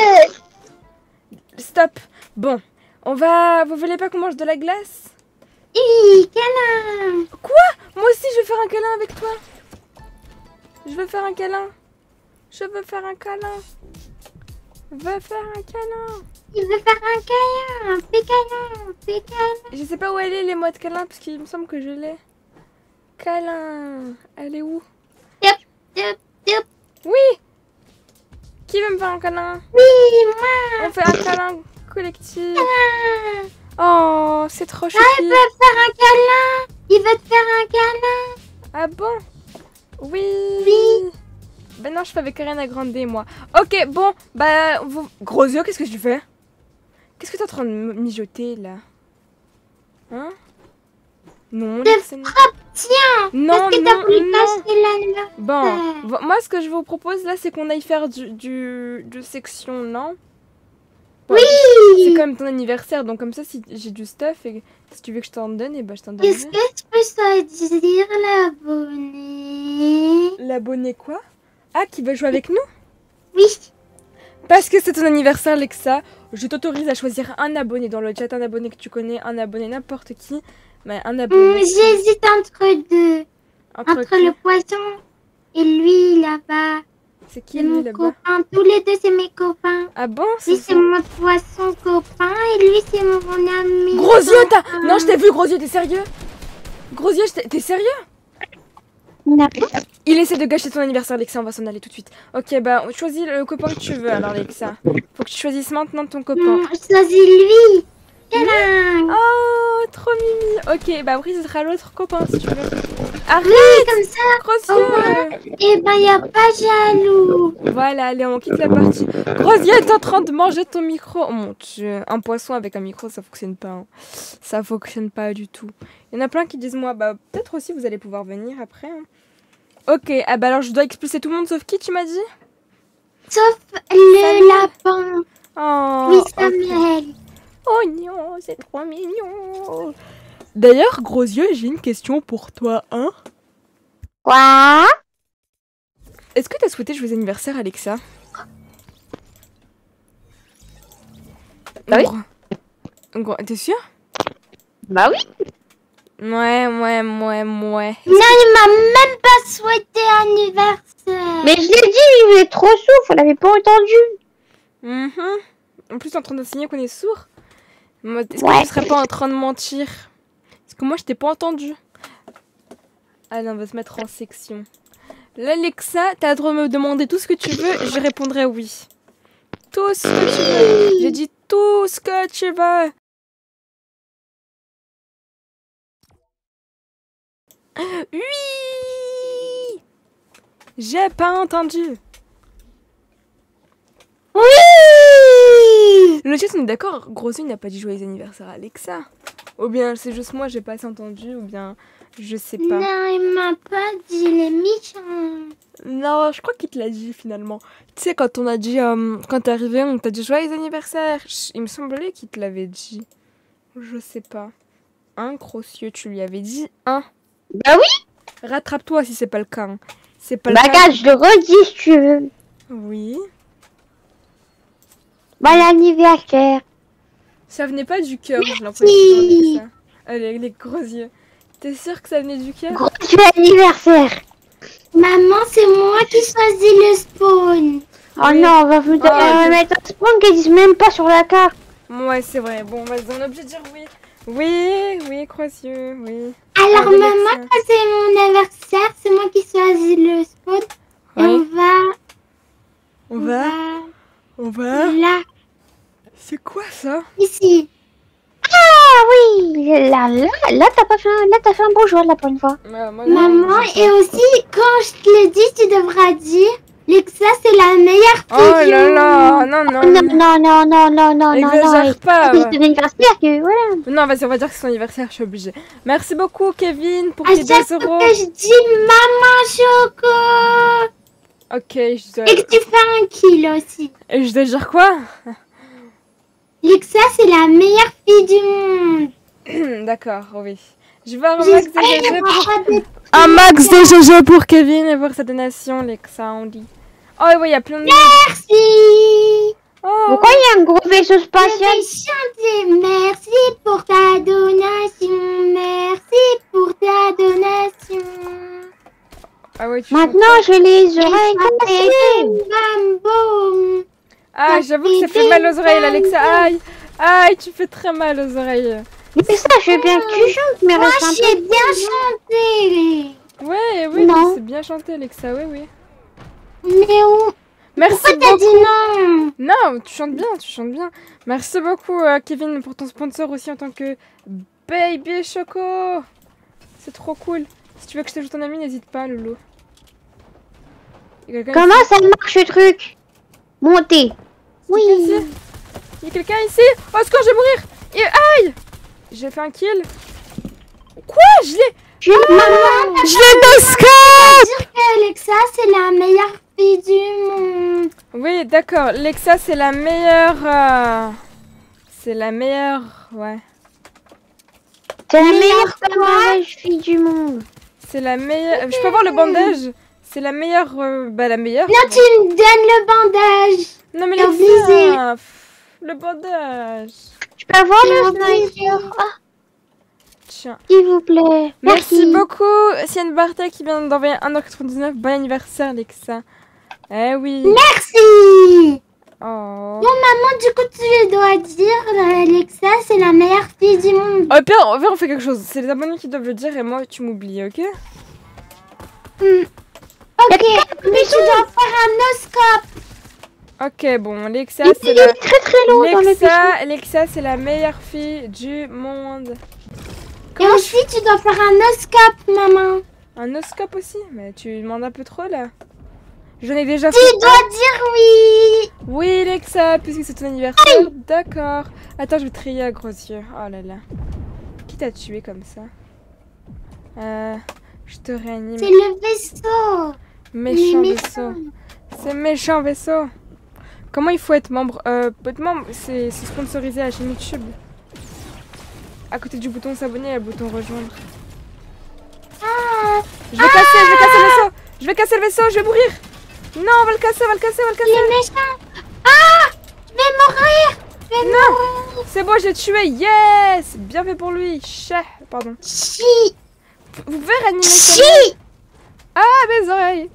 Stop. Bon, on va... Vous voulez pas qu'on mange de la glace? Oui, câlin. Moi aussi, je veux faire un câlin avec toi. Je veux faire un câlin. Je veux faire un câlin. Je veux faire un câlin. Il veut faire un câlin. Fais câlin. Fais câlin. Je sais pas où elle est, les mots de câlin, parce qu'il me semble que je l'ai. Câlin. Elle est où? Top, top, top. Oui. Qui veut me faire un câlin? Oui, moi. On fait un câlin collectif. Câlin. Oh, c'est trop choupi. Ah, il veut faire un câlin. Il veut te faire un câlin. Ah bon? Oui. Oui. Ben non, je fais avec Ariana Grande, moi. Ok, bon, bah, gros yeux, qu'est-ce que tu fais? Qu'est-ce que t'es en train de mijoter, là? Hein? Non, C'est non. Tiens. Non, Parce que t'as voulu non. casser l'anniversaire. Bon, moi, ce que je vous propose, là, c'est qu'on aille faire du section, non? Bon, Oui. c'est quand même ton anniversaire, donc comme ça, si j'ai du stuff et si tu veux que je t'en donne, et bah, je t'en donne. Est-ce que tu peux choisir l'abonné? L'abonné quoi? Ah, qui veut jouer avec nous? Oui. Parce que c'est ton anniversaire, Lexa, je t'autorise à choisir un abonné dans le chat, un abonné que tu connais, un abonné n'importe qui, mais un abonné. J'hésite entre deux. Entre qui? le poisson et lui là-bas. C'est qui C'est lui mon là-bas? copain. Tous les deux, c'est mes copains. Ah bon? Lui, c'est mon poisson copain et lui, c'est mon ami. Gros yeux, t'as... Non, je t'ai vu, gros yeux, t'es sérieux? Gros yeux, t'es sérieux? Il essaie de gâcher ton anniversaire, Lexa, on va s'en aller tout de suite. Ok, bah, choisis le copain que tu veux alors, Lexa. Faut que tu choisisses maintenant ton copain. Je choisis lui. Câlin. Oh, trop mimi. Ok, bah après, ce sera l'autre copain si tu veux. Arrête, Comme ça, gros au yeux. moins, eh ben, y a pas jaloux. Voilà, allez, on quitte la partie. Grosier est en train de manger ton micro. Oh mon dieu, un poisson avec un micro, ça fonctionne pas. Hein. Ça fonctionne pas du tout. Il y en a plein qui disent, moi, bah peut-être aussi vous allez pouvoir venir après. Hein. Ok, ah bah alors je dois expulser tout le monde sauf qui, tu m'as dit? Sauf le lapin. Oh, Oui, ok. Samuel. Oh non, c'est trop mignon. D'ailleurs, gros yeux, j'ai une question pour toi, hein? Quoi? Est-ce que t'as souhaité joyeux anniversaire, Alexa? Bah oui. T'es sûr? Bah oui. Ouais. Non, il m'a même pas souhaité anniversaire. Mais je l'ai dit, il est trop sourd, vous l'avez pas entendu. Mhm. En plus, t'es en train d'enseigner qu'on est sourd. Est-ce que Ouais. tu serais pas en train de mentir? Parce que moi, je t'ai pas entendu. Allez, on va se mettre en section. Là, Alexa, t'as le droit de me demander tout ce que tu veux, je répondrai oui. Tout ce que tu veux. J'ai dit tout ce que tu veux. Oui. J'ai pas entendu. Oui. Le chat, on est d'accord, Grosso, il n'a pas dit joyeux anniversaire à Alexa. Ou bien c'est juste moi, j'ai pas assez entendu, ou bien je sais pas. Non, il m'a pas dit les méchants. Non, je crois qu'il te l'a dit finalement. Tu sais, quand on a dit, quand t'es arrivé, on t'a dit joyeux anniversaire. Il me semblait qu'il te l'avait dit. Je sais pas. Hein, Grossieux, tu lui avais dit hein. Bah oui. Rattrape-toi si c'est pas le cas. Hein. C'est pas Bah le cas. regarde, je le redis si tu veux. Oui. Bon anniversaire. Ça venait pas du cœur, j'ai l'impression avec ça. Allez, les gros yeux. T'es sûr que ça venait du cœur? Gros anniversaire. Maman, c'est moi qui choisis le spawn. Oh Oui. non, on va vous mettre un spawn qui disent même pas sur la carte. Ouais, c'est vrai. Bon, vas-y, on est obligé de dire oui. Oui, Croisieux, oui. Alors, Allez, maman, Alexa. quand c'est mon anniversaire, c'est moi qui choisis le spawn. Et Oui. on va On va. là, C'est quoi ça? ici. Ah oui, là t'as fait un bon choix là pour une fois. Maman, et aussi, quand je te le dis, tu devras dire Lexa, c'est la meilleure Oh fille du là là, monde. non, Non, non. Exagère pas. C'est ton anniversaire que voilà. Non, vas-y, on va dire que c'est son anniversaire, je suis obligée. Merci beaucoup, Kevin, pour À tes 2 chaque fois euros. que je dis Maman Choco Ok, je dois... et que tu fais un kill aussi. Et je dois dire quoi? Lexa, c'est la meilleure fille du monde. D'accord, oui. Je vais avoir un max de J'espère GG qu'il y pour... aura des- Un max de GG pour Kevin et pour sa donation, Lexa, on dit. Oh, oui, il y a plein de... Merci. Oh, Pourquoi il y a un gros vaisseau Je spatial? vais chanter. Merci pour ta donation. Merci pour ta donation. ah ouais, tu chantes. Maintenant, j'ai les oreilles cassées. Bam, boum. Ah, j'avoue que ça fait mal aux oreilles, Alexa. Aïe, aïe, tu fais très mal aux oreilles. Mais ça, je veux bien que tu chantes, mais Moi, reste un j'ai peu. bien chanté. Ouais, oui, Non. c'est bien chanté, Alexa, oui, oui. Mais où? Merci Pourquoi t'as beaucoup. dit non? Non, tu chantes bien, tu chantes bien. Merci beaucoup, Kevin, pour ton sponsor aussi en tant que Baby Choco. C'est trop cool. Si tu veux que je t'ajoute ton ami, n'hésite pas, Loulou. Il y a quelqu'un Comment ici? ça marche le truc? Monter. Oui. Ici. Il y a quelqu'un ici. Oh, secours, je vais mourir. Aïe. J'ai fait un kill. Quoi? Je l'ai... Maman, Je l'ai noscope. Dire que Alexa, c'est la meilleure fille du monde. Oui, d'accord. Lexa, c'est la meilleure... C'est la meilleure... Ouais. c'est la meilleure meilleure quoi? fille du monde. C'est la meilleure... Je peux avoir le bandage? C'est la meilleure... Bah, la meilleure. Non, tu me donnes le bandage. Non, mais t'es obligé. Lexa... Le bandage. Je peux avoir T'es le obligé. sniper? Ah, Tiens. s'il vous plaît. Merci beaucoup, Sienne Bartek qui vient d'envoyer 1,99€. Bon anniversaire, Lexa. Eh oui. Merci. Oh. Bon, maman, du coup, tu dois dire, Alexa, c'est la meilleure fille du monde. Au pire, on fait quelque chose. C'est les abonnés qui doivent le dire et moi, tu m'oublies, ok? Ok, mais tu dois faire un oscope. Ok, bon, Lexa, Il c'est est la... très très lourd dans le vaisseau. Lexa, c'est la meilleure fille du monde. Et aussi, tu dois faire un oscope, maman. Un oscope aussi? Mais tu demandes un peu trop, là. J'en ai déjà Tu fait. dois dire oui. Oui, Lexa, puisque c'est ton anniversaire. D'accord. Attends, je vais trier à gros yeux. Oh là là. Qui t'a tué comme ça? Je te réanime. C'est le vaisseau. Méchant Les vaisseau. C'est méchant vaisseau. Comment il faut être membre? Être membre, c'est sponsorisé à la chaîne YouTube. À côté du bouton s'abonner, il y a le bouton rejoindre. Ah, Je vais casser le vaisseau. Je vais casser le vaisseau, je vais mourir. Non, on va le casser, on va le casser, on va le il est casser. méchant. Ah, je vais mourir. Je vais mourir. C'est bon, j'ai tué. Yes. Bien fait pour lui. Chais. Pardon. Chi. Vous pouvez réanimer ça? Chi. Ah, mes oreilles.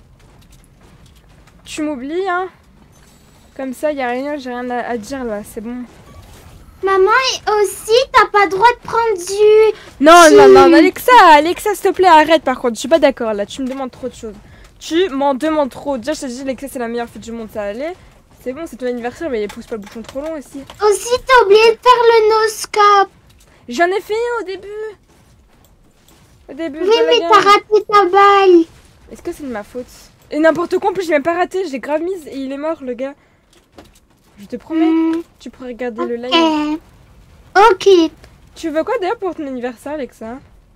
Tu m'oublies, hein. Comme ça, y a rien, j'ai rien à dire là, c'est bon. Maman, et aussi, t'as pas le droit de prendre du... Non, Si. non, non, Alexa, s'il te plaît, arrête par contre. Je suis pas d'accord là, tu me demandes trop de choses. Tu m'en demandes trop. Déjà, je t'ai dit, Alexa, c'est la meilleure fille du monde, ça allait. C'est bon, c'est ton anniversaire, mais pousse pas le bouchon trop long ici. Aussi, t'as oublié de faire le noscope. J'en ai fait un au début. Au début, Oui, de la mais game. t'as raté ta balle. Est-ce que c'est de ma faute? Et n'importe quoi, en plus, j'ai même pas raté, j'ai grave mise et il est mort, le gars. Je te promets, tu pourrais regarder le live. Ok. Tu veux quoi d'ailleurs pour ton anniversaire, Alexa?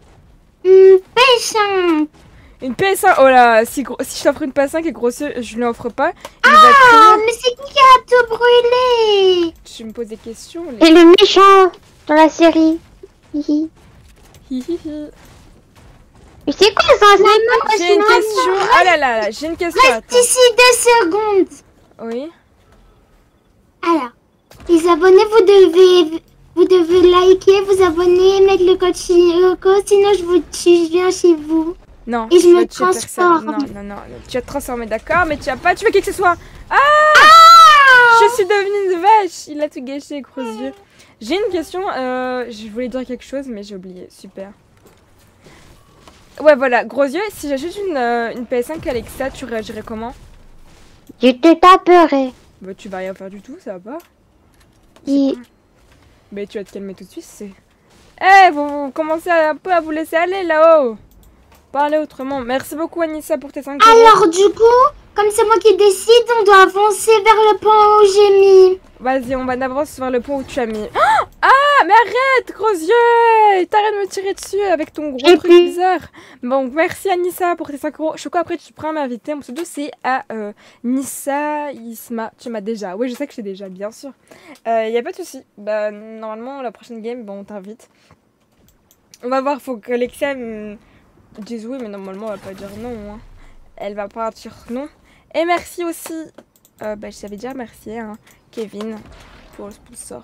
Péchant. Une PS5, oh là, si je t'offre une PS5 et grosse, je ne l'offre pas. Il va Ah, crier. mais c'est qui a tout brûlé? Tu me poses des questions. C'est le méchant dans la série. Hihi. Hihihi. Mais c'est quoi ça? J'ai une question. Oh là là, là, j'ai une question. Reste Attends. ici 2 secondes. Oui. Alors, les abonnés, vous devez liker, vous abonner, mettre le code Chiroko, sinon je vous tue, je viens chez vous. Non. Et je tu me vas tuer personne. transforme. Non, non, non. Tu vas te transformer, d'accord, mais tu vas pas tuer qui que ce soit. Ah, je suis devenue une vache. Il a tout gâché, gros yeux. J'ai une question. Je voulais dire quelque chose, mais j'ai oublié. Super. Ouais, voilà, gros yeux. Si j'ajoute une PS5 Alexa, tu réagirais comment? Je te taperai. Bah, tu vas rien faire du tout, ça va pas. Oui. Mais tu vas te calmer tout de suite, c'est... Eh, vous commencez un peu à vous laisser aller là-haut. Parlez autrement. Merci beaucoup Anissa pour tes 5 euros. Alors du coup, comme c'est moi qui décide, on doit avancer vers le point où j'ai mis. Vas-y, on va d'abord vers le point où tu as mis. Ah, mais arrête, gros yeux. T'arrêtes de me tirer dessus avec ton gros Et truc puis bizarre. Bon, merci Anissa pour tes 5 euros. Choco, après tu prends m'inviter. Mon pseudo c'est à Nissa Isma. Tu m'as déjà. Oui, je sais que je t'ai déjà, bien sûr. Y a pas de souci. Bah, normalement, la prochaine game, bon, on t'invite. On va voir, faut que Alexia me dise oui, mais normalement, on va pas dire non. Hein. Elle va pas dire non. Et merci aussi Bah, je t'avais déjà remercié, hein, Kevin, pour le sponsor.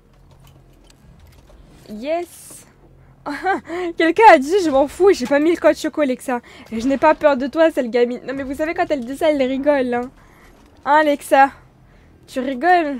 Yes. Quelqu'un a dit je m'en fous, j'ai pas mis le code choco Alexa. Et je n'ai pas peur de toi, sale gamine. Non mais vous savez quand elle dit ça, elle rigole. Hein, Alexa? Tu rigoles?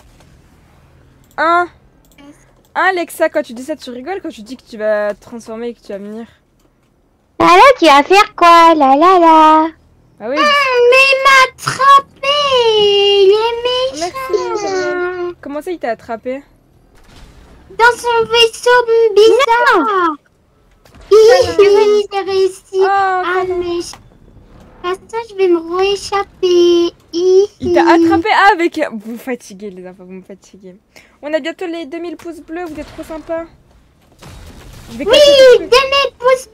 Hein Alexa, quand tu dis ça, tu rigoles quand tu dis que tu vas te transformer et que tu vas venir? Là, là, tu vas faire quoi? Là, là, là. Ah oui. Mais il m'a attrapé. Il est Merci, méchant. Gabriel. Comment ça il t'a attrapé? Dans son vaisseau bizarre. J'ai réussi Oh, à m'échapper. Comme ça, je vais me rééchapper. Il t'a attrapé avec... Vous me fatiguez les enfants, vous me fatiguez. On a bientôt les 2000 pouces bleus, vous êtes trop sympas. Je vais Oui, 2000 pouces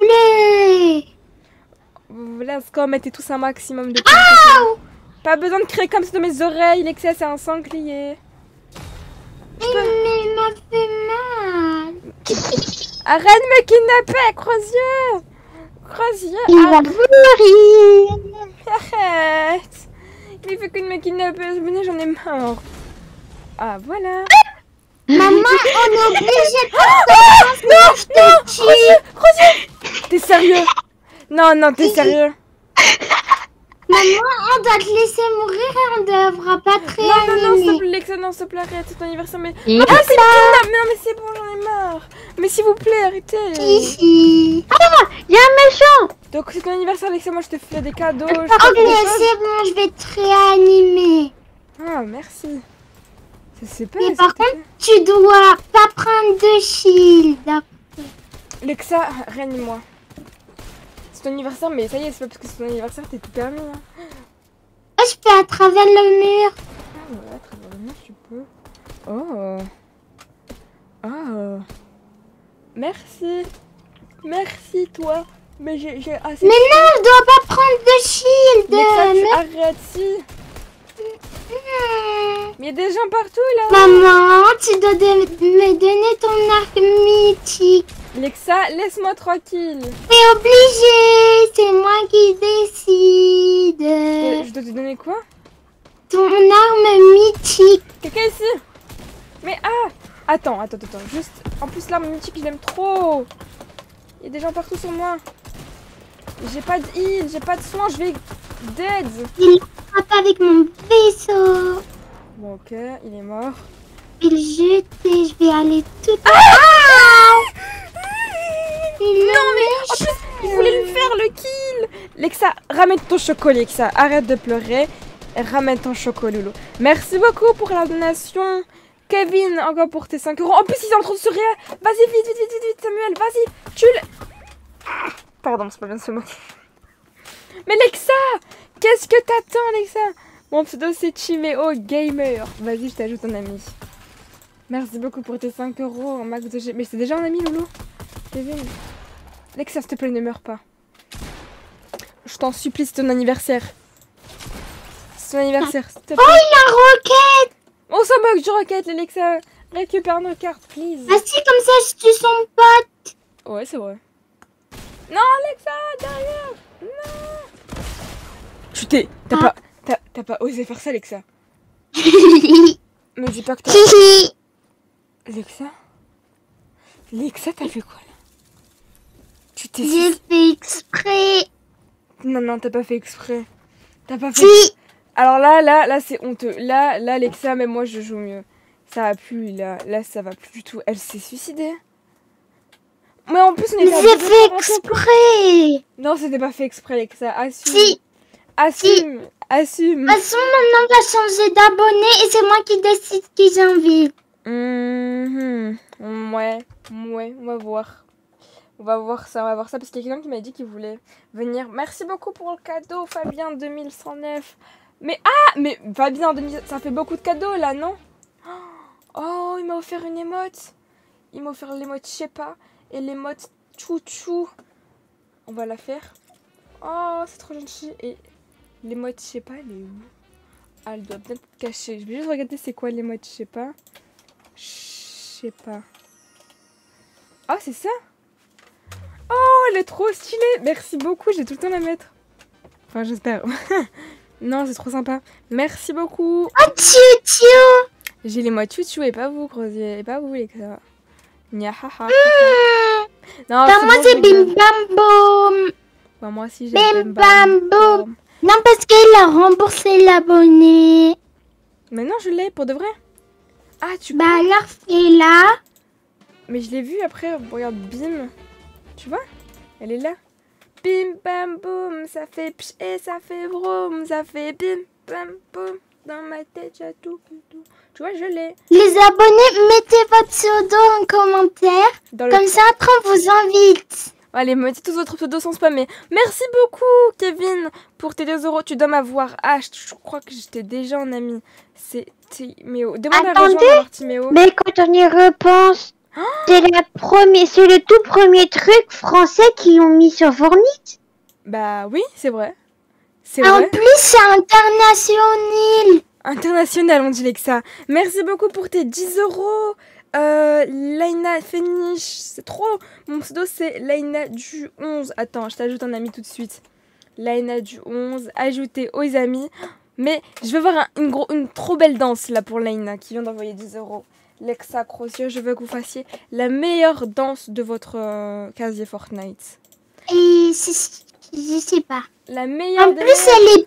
bleus. Let's go, mettez tous un maximum de pouces. Pas besoin de crier comme ça de mes oreilles, Lexia c'est un sanglier. Mais il m'a fait mal. Arrête de me kidnapper, Crozier. Crozier, Il va mourir. arrête. Il fait que de me kidnapper, venez, j'en ai marre. Ah, voilà. Maman, on est obligé de faire Non, je te tue. Crozier, t'es sérieux? Non, non, t'es sérieux? Maman, on doit te laisser mourir et on ne devra pas te Non, non, non, s'il te réanimer. plaît, Lexa, non, s'il te plaît, arrête, c'est ton anniversaire, mais... Il Ah, c'est le kidnap. Non, mais c'est bon, j'en ai marre. Mais s'il vous plaît, arrêtez. Ici. y a un méchant. Donc, c'est ton anniversaire, Lexa, moi, je te fais des cadeaux. je te Ok, fais des choses. c'est bon, je vais te réanimer. Ah, merci. C'est pas... Mais par contre, tu dois pas prendre de shield. Lexa, réanime-moi. C'est ton anniversaire, mais ça y est, c'est pas parce que c'est ton anniversaire, t'es tout permis, hein. Oh, je peux à travers le mur. Ah ouais, à travers le mur, tu peux. Oh. Oh. Merci. Merci, toi. Mais j'ai assez... Mais non, je dois pas prendre de shield. Lexa, tu Mais- arrêtes, si. Hmm. Mais il y a des gens partout, là. Maman, tu dois me donner ton arc mythique. Lexa, laisse-moi tranquille. T'es obligé, c'est moi qui décide. Je dois te donner quoi? Ton arme mythique. Quelqu'un ici? Mais ah! Attends. Juste, en plus l'arme mythique, je l'aime trop. Il y a des gens partout sur moi. J'ai pas de heal, j'ai pas de soin, je vais dead. Il frappe avec mon vaisseau. Bon, ok, il est mort. Je vais le jeter, je vais aller tout. Ah! Non, mais en plus, il voulait lui faire le kill. Lexa, ramène ton choco, Lexa. Arrête de pleurer. Ramène ton choco, Loulou. Merci beaucoup pour la donation. Kevin, encore pour tes 5 €. En plus, ils sont en train de se réa... Vas-y, vite, Samuel. Vas-y, tue le... Pardon, c'est pas bien ce mot. Mais Lexa, qu'est-ce que t'attends, Lexa? Mon pseudo, c'est Chimeo Gamer. Vas-y, je t'ajoute un ami. Merci beaucoup pour tes 5 € en max de G. Mais c'est déjà un ami, Loulou. Kevin. Lexa, s'il te plaît, ne meurs pas. Je t'en supplie, c'est ton anniversaire. C'est ton anniversaire, s'il te plaît. Oh, la roquette. On s'en moque du rocket, Lexa. Récupère nos cartes, please. Ah si, comme ça, je tue son pote. Ouais, c'est vrai. Non, Lexa, derrière. Non. Tu t'es... T'as pas osé faire ça, Lexa. Me dis pas que t'as... Lexa? Lexa, t'as fait quoi, là? Tu t'es... J'ai fait exprès. Non, t'as pas fait exprès. T'as pas fait... Si. Alors là, c'est honteux. Là, Lexa, même moi, je joue mieux. Ça va plus, là, ça va plus du tout. Elle s'est suicidée. Mais en plus, on était... J'ai fait exprès. Non, c'était pas fait exprès, Lexa. Assume. Si. Assume. De toute façon, maintenant, on va changer d'abonné et c'est moi qui décide qui j'invite. Ouais, on va voir. On va voir ça parce qu'il y a quelqu'un qui m'a dit qu'il voulait venir. Merci beaucoup pour le cadeau, Fabien 2109. Mais Fabien 2000, ça fait beaucoup de cadeaux là, non? Oh, il m'a offert une émote. Il m'a offert l'émote je sais pas et l'émote chouchou. On va la faire. Oh, c'est trop gentil. Et l'émote je sais pas, elle est où? Ah, elle doit bien être cachée. Je vais juste regarder c'est quoi l'émote je sais pas. Je sais pas. Ah, c'est ça? Oh, elle est trop stylée. Merci beaucoup, j'ai tout le temps la mettre. Enfin, j'espère. Non, c'est trop sympa. Merci beaucoup. Oh, tchou. J'ai les mots tchou et pas vous, Crosier. Et pas vous, Lexa. Nyahaha. Non, Bah, moi, bon, c'est je Bim rigole. Bam Boum. Bah, moi aussi, j'ai Bim Bam Boum. Non, parce qu'il a remboursé l'abonné. Mais non, je l'ai, pour de vrai. Ah, tu Bah, alors, fais-la. Mais je l'ai vu après, regarde, bim. Tu vois? Elle est là. Bim, bam, boum, ça fait pch et ça fait vroom, ça fait bim, bam, boum. Dans ma tête, j'ai tout, tout. Tu vois, je l'ai. Les abonnés, mettez votre pseudo en commentaire. Dans le... Comme ça, après, on vous invite. Allez, mettez tous votre pseudo sans spammer. Merci beaucoup, Kevin, pour tes 2 euros. Tu dois m'avoir. Ah, je crois que j'étais déjà en ami. C'est Timéo. Demande à Attendez, rejoindre alors, Timéo. mais quand on y repense, c'est le tout premier truc français qu'ils ont mis sur Fortnite. Bah oui, c'est vrai. C'est En vrai. plus, c'est international. International, on dit Lexa. Merci beaucoup pour tes 10 euros. Laina Fenish, c'est trop. Mon pseudo c'est Laina du 11. Attends, je t'ajoute un ami tout de suite. Laina du 11, ajouter aux amis. Mais je veux voir une trop belle danse là pour Laina qui vient d'envoyer 10 euros. Lexa Crocieux, je veux que vous fassiez la meilleure danse de votre casier Fortnite. Et je sais pas. La meilleure En des plus, elle est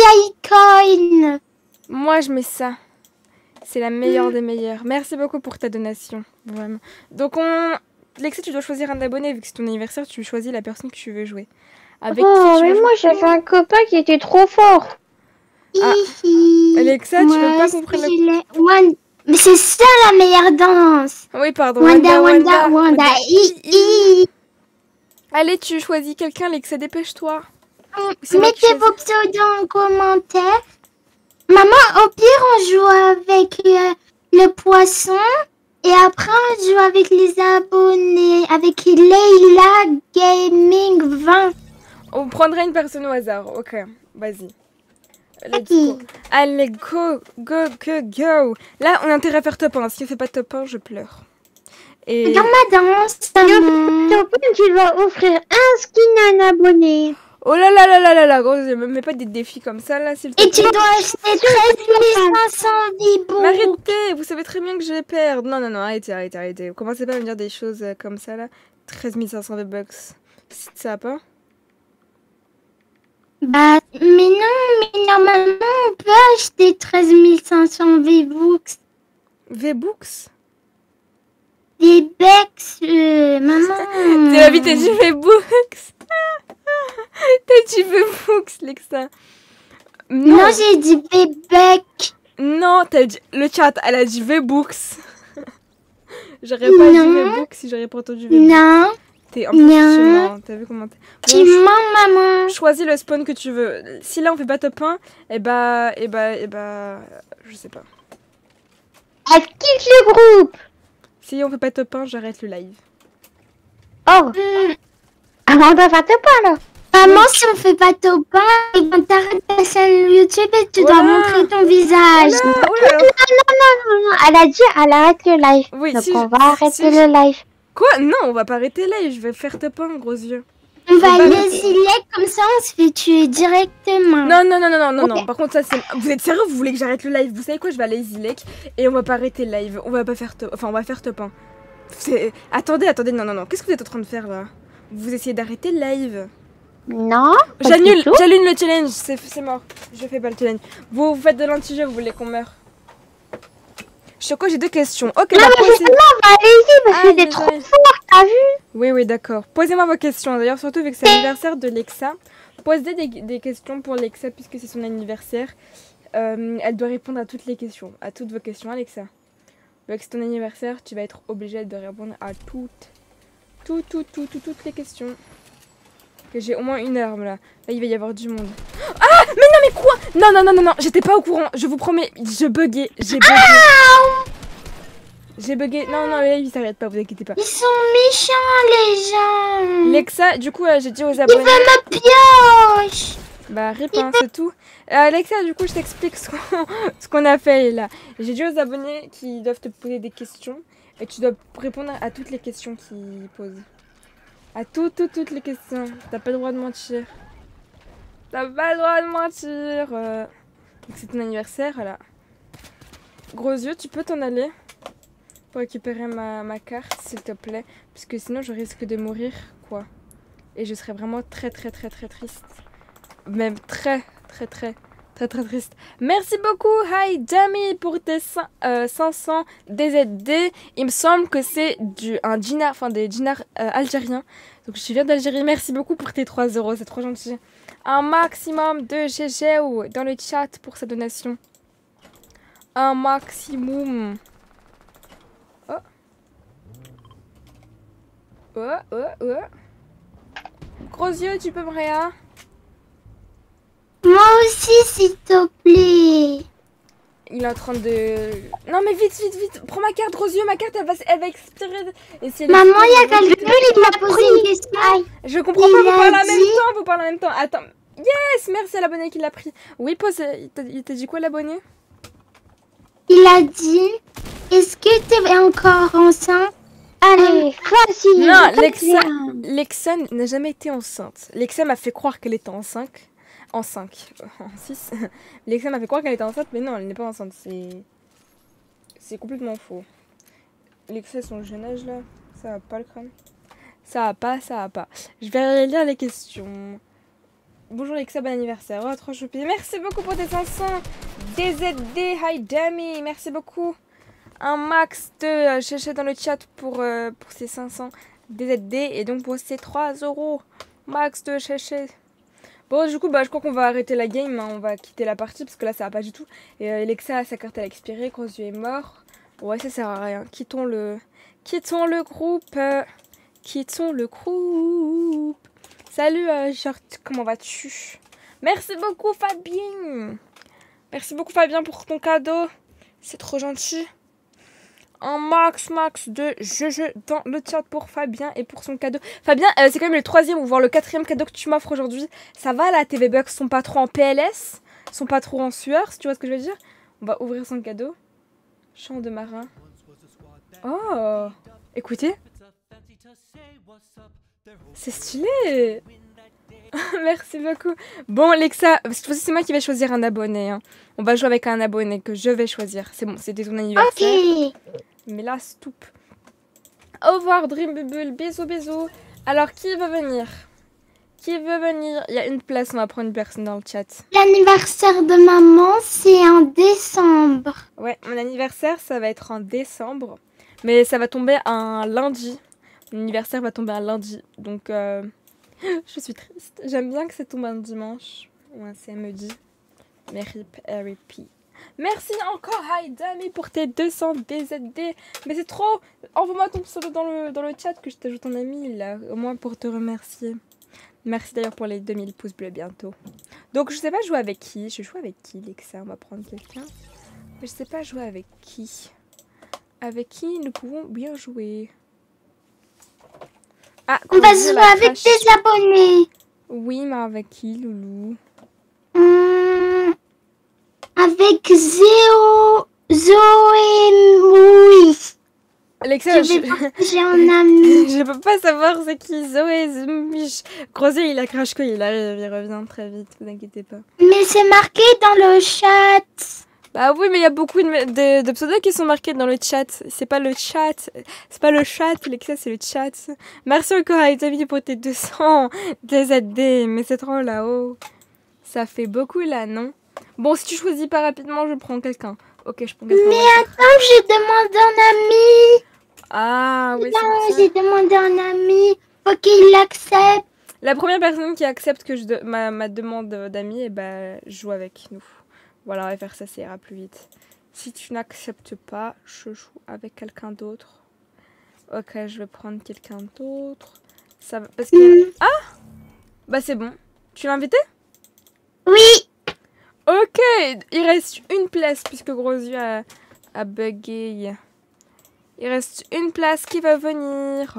pas icône. Moi, je mets ça. C'est la meilleure des meilleures. Merci beaucoup pour ta donation. Vraiment. Donc, Lexi, tu dois choisir un abonné. Vu que c'est ton anniversaire, tu choisis la personne que tu veux jouer. Avec Oh, qui tu mais veux moi jouer. j'avais un copain qui était trop fort. Ah. Hihi. Alexa, tu veux Moi pas aussi, qu'on prenne le... je l'ai. Mais c'est ça la meilleure danse. Oui, pardon. Wanda. Hi. Allez, tu choisis quelqu'un, Lexa, dépêche-toi. C'est moi qui Mettez vos pseudos en commentaire. Maman, au pire, on joue avec le poisson. Et après, on joue avec les abonnés. Avec Leila Gaming 20. On prendrait une personne au hasard. Ok, vas-y. Let's Ok. go. Allez, go. Là, on a intérêt à faire top 1. Si on fait pas top 1, je pleure. Et... Dans ma danse, maman. Ton pote, tu vas offrir un skin à un abonné. Oh là, gros, me mets pas des défis comme ça, là, s'il te plaît. Et tu dois acheter 13 500 Mais bibous. arrêtez, vous savez très bien que je vais perdre. Non, arrêtez. Commencez pas à me dire des choses comme ça, là. 13 500 V-Bucks. Ça va pas? Bah, mais normalement, on peut acheter 13 500 V-Bucks. V-Books? Des becs, maman. C'est la vie, t'as dit V-Books. T'as dit V-Books, Lexa. Non, j'ai dit V-Becs. Non, t'as dit... Le chat, elle a dit V-Books. J'aurais pas dit V-Books si j'aurais pas entendu V-Books. Non, T'es impressionnant, t'as vu comment t'es... tu Bon, mens, maman. choisis le spawn que tu veux. Si là on fait pas top 1, et bah, je sais pas. Elle quitte le groupe. Si on fait pas top 1, j'arrête le live. Oh, on doit faire top 1 là. Maman, si on fait pas top 1, ils vont t'arrêter ta chaîne YouTube et tu dois Voilà. montrer ton visage. Non, elle a dit elle arrête le live. Oui, Donc si on je- va arrêter si le live. Quoi? Non, on va pas arrêter là, je vais faire top 1, gros yeux. On va Bah, les select comme ça, on se fait tuer directement. Non. Par contre, ça c'est... Vous êtes sérieux? Vous voulez que j'arrête le live? Vous savez quoi? Je vais aller Zilek et on va pas arrêter le live. On va pas faire top... Enfin, on va faire top 1. Attendez, non. Qu'est-ce que vous êtes en train de faire là? Vous essayez d'arrêter le live. Non. pas J'annule du tout. le challenge, c'est mort. Je fais pas le challenge. Vous faites de l'anti-jeu, vous voulez qu'on meure. Choco, j'ai 2 questions. Ok, Non, bah, mais justement, allez-y parce Ah, que t'es trop désolée. fort, t'as vu? Oui, d'accord. Posez-moi vos questions. D'ailleurs, surtout vu que c'est l'anniversaire de Lexa, posez des questions pour Lexa puisque c'est son anniversaire. Elle doit répondre à toutes les questions, à toutes vos questions, Alexa. Vu que c'est ton anniversaire, tu vas être obligée de répondre à toutes les questions. Que j'ai au moins 1 heure là. Là, il va y avoir du monde. Ah, mais quoi? Non, j'étais pas au courant. Je vous promets, j'ai bugué. J'ai bugué. Non, là, il s'arrête pas, vous inquiétez pas. Ils sont méchants, les gens. Lexa, du coup, j'ai dit aux Ils abonnés. veulent ma pioche. Bah, rip, hein, c'est tout. Alexa, du coup, je t'explique ce qu'on a fait là. J'ai dit aux abonnés qui doivent te poser des questions et tu dois répondre à toutes les questions qu'ils posent. À toutes les questions. T'as pas le droit de mentir. T'as pas le droit de mentir. Donc c'est ton anniversaire, voilà. Gros yeux, tu peux t'en aller pour récupérer ma carte, s'il te plaît. Parce que sinon, je risque de mourir, quoi. Et je serais vraiment très triste. Même très triste. Merci beaucoup, Hi Dami, pour tes 500 DZD. Il me semble que c'est un dinar, enfin des dinars algériens. Donc je viens d'Algérie. Merci beaucoup pour tes 3 euros, c'est trop gentil. Un maximum de GG dans le chat pour sa donation. Un maximum. Oh. Gros yeux, tu peux me réa? Moi aussi, s'il te plaît. Il est en train de... Non mais vite. Prends ma carte, gros yeux. Ma carte, elle va expirer. Et si elle Maman, il y a expire, quelqu'un qui m'a posé une question. Je comprends pas, vous parlez en même temps. Attends. Yes, merci à l'abonné qui l'a pris. Oui, pose. Il t'a dit quoi, l'abonné? Il a dit, est-ce que t'es encore enceinte? Allez, facile. Non, Lexa n'a jamais été enceinte. Lexa m'a fait croire qu'elle était enceinte. En 6. Lexa m'a fait croire qu'elle était enceinte, mais non, elle n'est pas enceinte. C'est complètement faux. Lexa, son jeune âge là, ça va pas le crâne. Ça va pas. Je vais lire les questions. Bonjour Lexa, bon anniversaire. Oh, trop choupi. Merci beaucoup pour tes 500 DZD. Hi Dami, merci beaucoup. Un max de chercher dans le chat pour ces 500 DZD et donc pour ces 3 euros. Max de chercher. Bon, du coup, je crois qu'on va arrêter la game. Hein. On va quitter la partie parce que là, ça va pas du tout. Et Lexa, sa carte, elle a expiré. Gros yeux est mort. Ouais, ça sert à rien. Quittons le groupe. Quittons le groupe. Salut, Short. Comment vas-tu? Merci beaucoup, Fabien. Merci beaucoup, Fabien, pour ton cadeau. C'est trop gentil. Un max de jeu dans le chat pour Fabien et pour son cadeau. Fabien, c'est quand même le 3e ou voire le 4e cadeau que tu m'offres aujourd'hui. Ça va là, TV Bucks sont pas trop en PLS, sont pas trop en sueur, si tu vois ce que je veux dire. On va ouvrir son cadeau. Chant de marin. Oh, écoutez. C'est stylé. Merci beaucoup. Bon, Lexa, cette fois-ci, c'est moi qui vais choisir un abonné. Hein. On va jouer avec un abonné que je vais choisir. C'est bon, c'était ton anniversaire. Ok. Mais là, stop. Au revoir, Dream Bubble. Bisous. Alors, qui veut venir? Il y a une place, on va prendre une personne dans le chat. L'anniversaire de maman, c'est en décembre. Ouais, mon anniversaire, ça va être en décembre. Mais ça va tomber un lundi. Mon anniversaire va tomber un lundi. Donc, je suis triste. J'aime bien que ça tombe un dimanche. Ou un samedi. Mais RIP, RIP. Merci encore, Hi Dami, pour tes 200 DZD. Mais c'est trop. Envoie-moi ton pseudo dans le chat que je t'ajoute en ami, là. Au moins pour te remercier. Merci d'ailleurs pour les 2000 pouces bleus bientôt. Donc, je sais pas jouer avec qui. Je joue avec qui, Lexa? On va prendre quelqu'un. Je sais pas jouer avec qui. Avec qui nous pouvons bien jouer? Ah, On va se jouer avec des abonnés. Oui, mais avec qui, Loulou? Avec Zoé. Alexa, j'ai un ami. Je peux pas savoir c'est qui Zoé. Croisé, il a crash quoi, il arrive, il revient très vite, vous inquiétez pas. Mais c'est marqué dans le chat. Bah oui, mais il y a beaucoup de pseudos qui sont marqués dans le chat. C'est pas le chat. C'est pas le chat, Alexa, c'est le chat. Merci encore à Italie pour tes 200 DZD. Mais c'est trop là-haut. Ça fait beaucoup là, non? Bon, si tu choisis pas rapidement, je prends quelqu'un. Ok, je prends quelqu'un. Mais attends, j'ai demandé un ami. Ah, oui, non, j'ai demandé un ami. Faut qu'il l'accepte. La première personne qui accepte que ma demande d'amis, joue avec nous. Voilà, on va faire ça, ça ira plus vite. Si tu n'acceptes pas, je joue avec quelqu'un d'autre. Ok, je vais prendre quelqu'un d'autre. Ça va, parce que... Ah! Bah c'est bon. Tu l'as invité? Oui. Ok, il reste une place puisque Gros Yeux a bugué. Il reste une place qui va venir.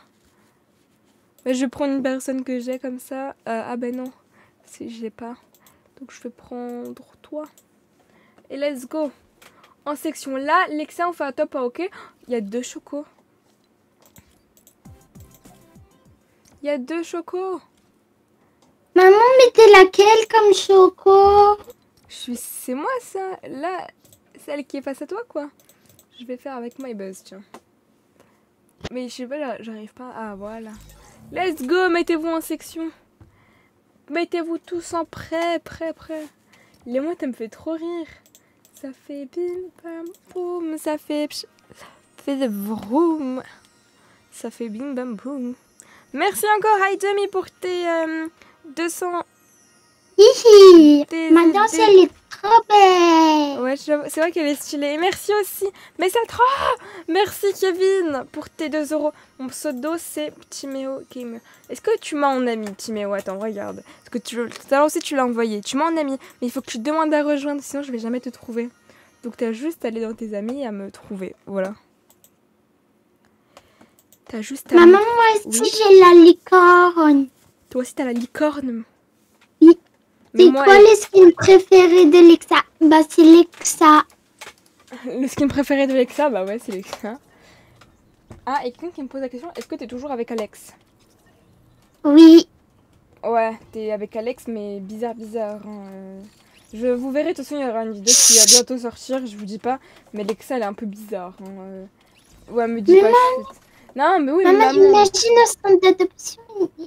Je vais prendre une personne que j'ai comme ça. Ah ben non, si je l'ai pas. Donc je vais prendre toi. Et let's go. En section là, Lexa on fait un top à ok. Il y a 2 chocos. Il y a 2 chocos. Maman, mais t'es laquelle comme choco? C'est moi ça. Là, celle qui est face à toi quoi. Je vais faire avec My Buzz, tiens. Mais je sais pas, là, j'arrive pas. Ah voilà. Let's go, mettez-vous en section. Mettez-vous tous en prêt. Les mots, ça me fait trop rire. Ça fait bim bam boum, ça fait vroom. Ça fait bim bam boum. Merci encore Haidemi pour tes 200. Hihi. Tes Ma danse, idées. elle est trop belle. Ouais, c'est vrai qu'elle est stylée. Et merci aussi. Mais c'est trop. Merci Kevin pour tes 2 euros. Mon pseudo c'est Timéo Gamer. Est-ce que tu m'as en ami Timéo? Attends, regarde. Est-ce que tout à l'heure aussi tu l'as envoyé. Tu m'as en ami. Mais il faut que tu demandes à rejoindre, sinon je vais jamais te trouver. Donc t'as juste à aller dans tes amis et à me trouver. Voilà. T'as juste à Maman, me... moi aussi, Oui. j'ai la licorne. Toi aussi t'as la licorne. Oui. Mais C'est moi, quoi le skin préféré de Lexa? Bah, c'est Lexa. le skin préféré de Lexa, bah ouais, c'est Lexa. Ah, et quelqu'un qui me pose la question, est-ce que t'es toujours avec Alex? Oui. Ouais, t'es avec Alex, mais bizarre. Hein. Vous verrez, de toute façon, il y aura une vidéo qui va bientôt sortir, je vous dis pas. Mais Lexa, elle est un peu bizarre. Hein. Ouais, me dis pas chut. Non, mais oui, mais Maman, maman. imagine au centre d'adoption,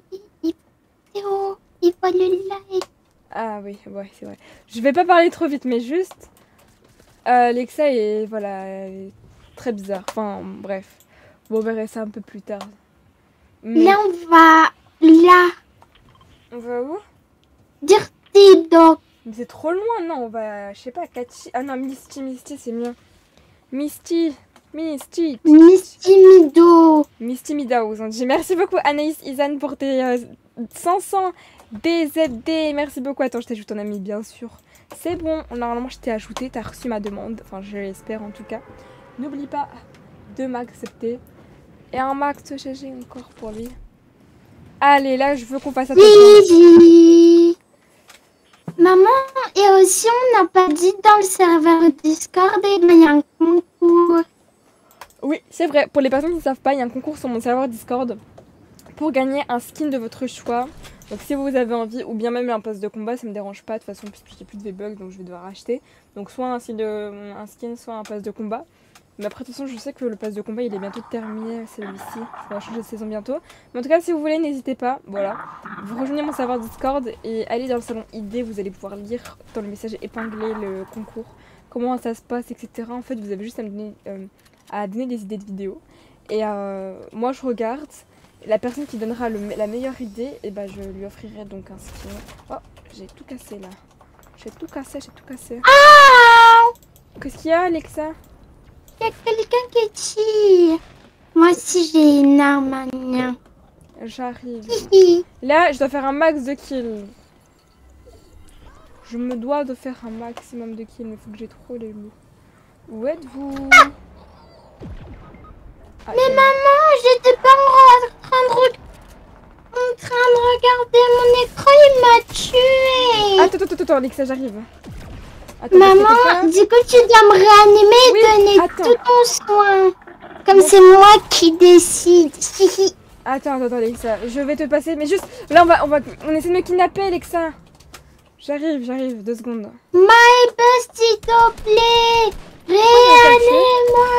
il voit le live. Ah oui, ouais, c'est vrai. Je vais pas parler trop vite, mais juste... Lexa est, voilà, elle est très bizarre. Enfin, bref. Vous verrez ça un peu plus tard. Mais... Là, on va là. On va où? Dirty Dog. Mais c'est trop loin, non, on va, je sais pas, Cathy... Ah non, Misty, c'est mieux. Misty Misty Mido. Misty Midaouz, on dit. Merci beaucoup Anaïs Izan pour tes 500 DZD. Merci beaucoup. Attends, je t'ajoute ton ami, bien sûr. C'est bon, normalement je t'ai ajouté, t'as reçu ma demande. Enfin, je l'espère en tout cas. N'oublie pas de m'accepter. Et un max de GG encore pour lui. Allez, là, je veux qu'on fasse attention. Gigi. Maman, et aussi, on n'a pas dit dans le serveur Discord, il y a un concours. Oui, c'est vrai. Pour les personnes qui ne savent pas, il y a un concours sur mon serveur Discord pour gagner un skin de votre choix. Donc si vous avez envie, ou bien même un pass de combat, ça me dérange pas de toute façon puisque j'ai plus de V-Bucks, donc je vais devoir acheter. Donc soit un skin, soit un pass de combat. Mais après de toute façon je sais que le pass de combat il est bientôt terminé, celui-ci. Ça va changer de saison bientôt. Mais en tout cas si vous voulez, n'hésitez pas. Voilà. Vous rejoignez mon serveur Discord et allez dans le salon ID, vous allez pouvoir lire dans le message épinglé le concours. Comment ça se passe, etc. En fait vous avez juste à donner des idées de vidéos. Et moi je regarde. La personne qui donnera la meilleure idée, et ben je lui offrirai donc un skin. Oh, j'ai tout cassé là. J'ai tout cassé. Ah! Qu'est-ce qu'il y a, Alexa? Il y a quelqu'un qui tire. Moi aussi, j'ai une arme maintenant. J'arrive. Hihi. Là, je dois faire un max de kills. Je me dois de faire un maximum de kills, mais il faut que j'ai trop les loups. Où êtes-vous? Ah, Mais maman, j'étais pas en train de regarder mon écran, il m'a tué. Attends, Alexa, j'arrive. Attends, Maman, du coup, tu dois me réanimer et donner attends. tout ton soin. Comme c'est moi qui décide. Hihi. Attends, Alexa, je vais te passer, mais juste, là, on essaie de me kidnapper, Alexa. J'arrive, 2 secondes. My best, s'il te plaît. Réanime-moi.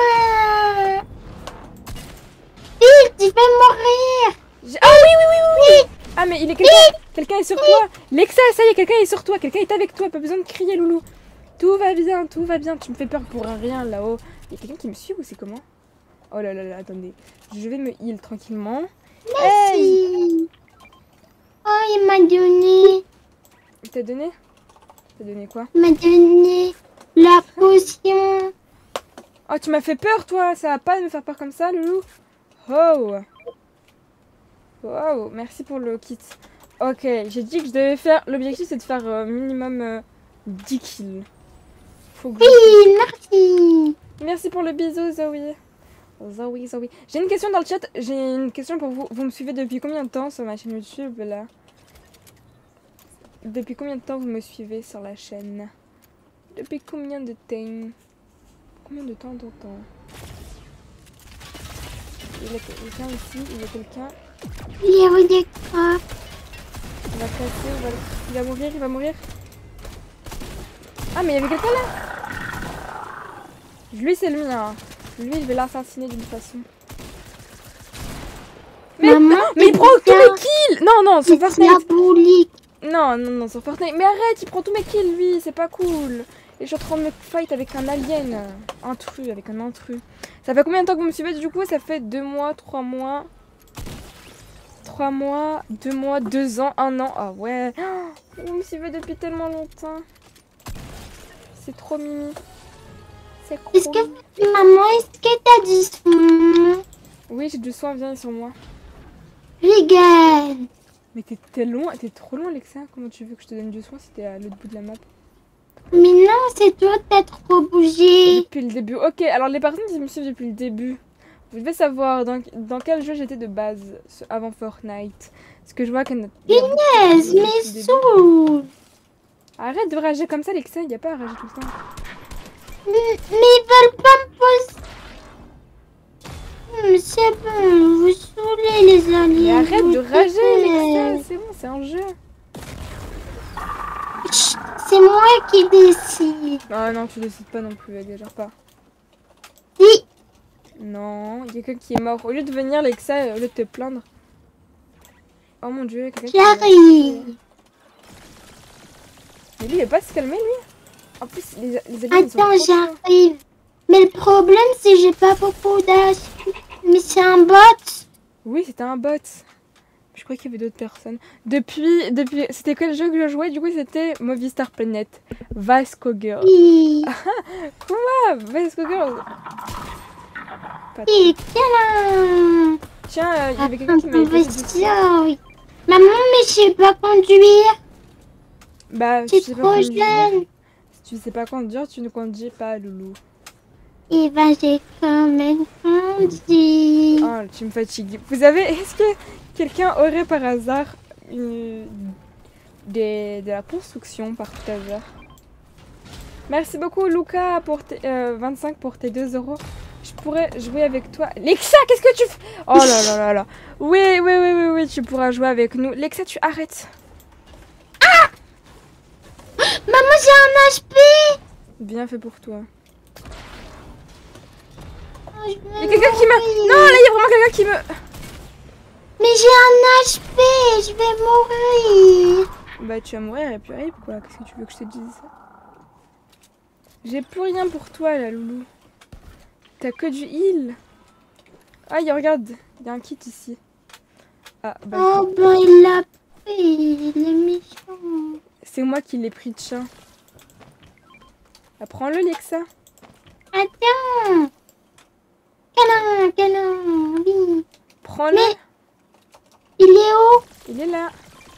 Vite, tu vas mourir. Ah oui. Ah mais il est quelqu'un est sur toi. Lexa, ça y est, quelqu'un est sur toi, quelqu'un est avec toi, pas besoin de crier loulou. Tout va bien, tu me fais peur pour un rien là-haut. Il y a quelqu'un qui me suit ou c'est comment? Oh là, attendez. Je vais me heal tranquillement. Merci. Hey. Oh, il m'a donné. Il t'a donné? T'as donné quoi? Il m'a donné la potion. Oh, tu m'as fait peur toi, ça va pas de me faire peur comme ça, loulou. Oh. Wow, merci pour le kit. Ok, j'ai dit que je devais faire... L'objectif c'est de faire minimum 10 kills. Faut que Oui, merci. Merci pour le bisou, Zoé. Zoé. J'ai une question dans le chat. J'ai une question pour vous. Vous me suivez depuis combien de temps sur ma chaîne YouTube là? Depuis combien de temps vous me suivez sur la chaîne? Depuis combien de temps? Combien de temps d'entend? Il y a quelqu'un ici, il y a quelqu'un. Il y a des crabes. On va casser, il va mourir, il va mourir. Ah mais il y avait quelqu'un là. Lui c'est le mien. Lui il va l'assassiner d'une façon. Mais, Maman, mais il prend tous mes kills. Non, non, sur Fortnite. Diabolique. Non, non, non, sur Fortnite. Mais arrête, il prend tous mes kills lui, c'est pas cool. Et je suis en train de me fight avec un alien. Intrus, avec un intrus. Ça fait combien de temps que vous me suivez du coup? Ça fait 2 mois, 3 mois. 3 mois, 2 mois, 2 ans, 1 an. Ah ouais. Vous me suivez depuis tellement longtemps. C'est trop mimi. C'est trop Est-ce que, mimi. maman, est-ce que t'as du son? Oui, j'ai du soin, viens sur moi. Regarde. Mais t'es loin, t'es trop loin, Alexa. Comment tu veux que je te donne du soin si t'es à l'autre bout de la map? Mais non, c'est toi, t'as trop bougé. Depuis le début. Ok, alors les personnes qui me suivent depuis le début, vous devez savoir dans quel jeu j'étais de base avant Fortnite. Parce que je vois qu'il y en a. Punaise, mais saoule. Arrête de rager comme ça, Alexa. Il n'y a pas à rager tout le temps. Mais ils veulent pas me poser. C'est bon, vous saoulez les aliens. Mais arrête de rager, Punaise. Alexa. C'est bon, c'est un jeu. Chut, c'est moi qui décide. Ah non, tu décides pas non plus, exagère pas. Oui. Non, il y a quelqu'un qui est mort. Au lieu de venir, Alexa, au lieu de te plaindre. Oh mon dieu, il y a quelqu'un qui est mort. J'arrive. Mais lui, il va pas se calmer, lui. En plus, les aliens, ils sont Attends, trop chiants. j'arrive. Mais le problème, c'est que j'ai pas beaucoup d'âge. Mais c'est un bot. Oui, c'était un bot. Je croyais qu'il y avait d'autres personnes. Depuis, c'était quel jeu que je jouais? Du coup, c'était Movistar Planet. Vasco Girl. Oui. Quoi? Vasco Girl. Pas trop. Et câlin. Tiens, il y avait quelqu'un qui m'avait posé dessus. Oui. Maman, mais je sais pas conduire. Bah, C'est je sais pas trop conduire. jeune. Si tu sais pas conduire, tu ne conduis pas, loulou. Et ben, j'ai quand même conduit. Oh, tu me fatigues. Vous avez... Est-ce que quelqu'un aurait par hasard de la construction par tout hasard? Merci beaucoup, Luca, pour 25 pour tes 2 euros. Je pourrais jouer avec toi. Lexa, qu'est-ce que tu fais? Oh là là là là. Oui, oui, oui, oui, oui, tu pourras jouer avec nous. Lexa, tu arrêtes. Maman, j'ai un HP. Bien fait pour toi. Oh, je vais Il y a quelqu'un qui me... mourir. Non, là, il y a vraiment quelqu'un qui me... Mais j'ai un HP. Je vais mourir. Bah, tu vas mourir et puis rip, quoi. Qu'est-ce que tu veux que je te dise? J'ai plus rien pour toi, là, loulou. T'as que du heal. Ah, regarde. Il y a un kit ici. Ah, bah, Oh, ben, il l'a pris. Il est méchant. c'est moi qui l'ai pris de chat. Ah, prends-le, Lexa. Attends. Câlin, câlin. Oui. Prends-le. Mais- Il est où? Il est là.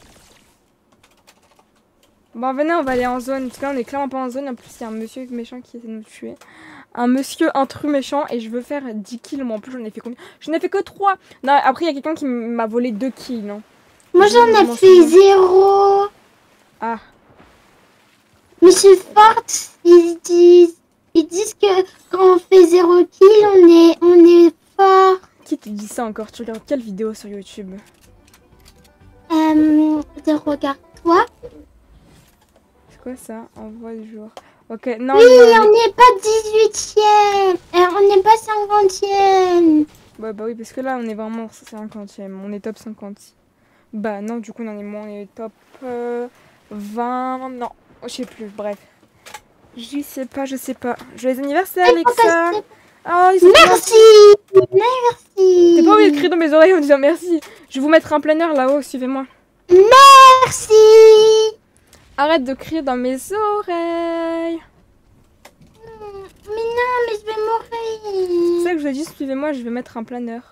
Bon, venez, on va aller en zone. Parce que là, on est clairement pas en zone. En plus, il y a un monsieur méchant qui essaie de nous tuer. Un monsieur intrus méchant. Et je veux faire 10 kills. Moi, en plus, j'en ai fait combien? J'en ai fait que 3. Non, après, il y a quelqu'un qui m'a volé 2 kills. Non. Moi, j'en Je ai m'en fait souviens. 0. Ah. Mais c'est fort. Ils disent que quand on fait 0 kill, on est fort. Qui te dit ça encore? Tu regardes quelle vidéo sur YouTube? Regarde-toi. C'est quoi ça? Envoi du jour. Ok, non, Oui, non, on n'est pas 18e. On n'est pas 50e. bah oui, parce que là, on est vraiment 50e. On est top 50. Bah non, du coup, on en est moins. On est top 20. Non, je sais plus. Bref. Je sais pas. Joyeux anniversaire, Alexa. Oh, ils sont Merci. Merci. T'es pas obligé de crier dans mes oreilles en disant merci. Je vais vous mettre un planeur là-haut, suivez-moi. Merci. Arrête de crier dans mes oreilles. Mais non, mais je vais C'est mourir. ça que je vous ai dit, suivez-moi, je vais mettre un planeur.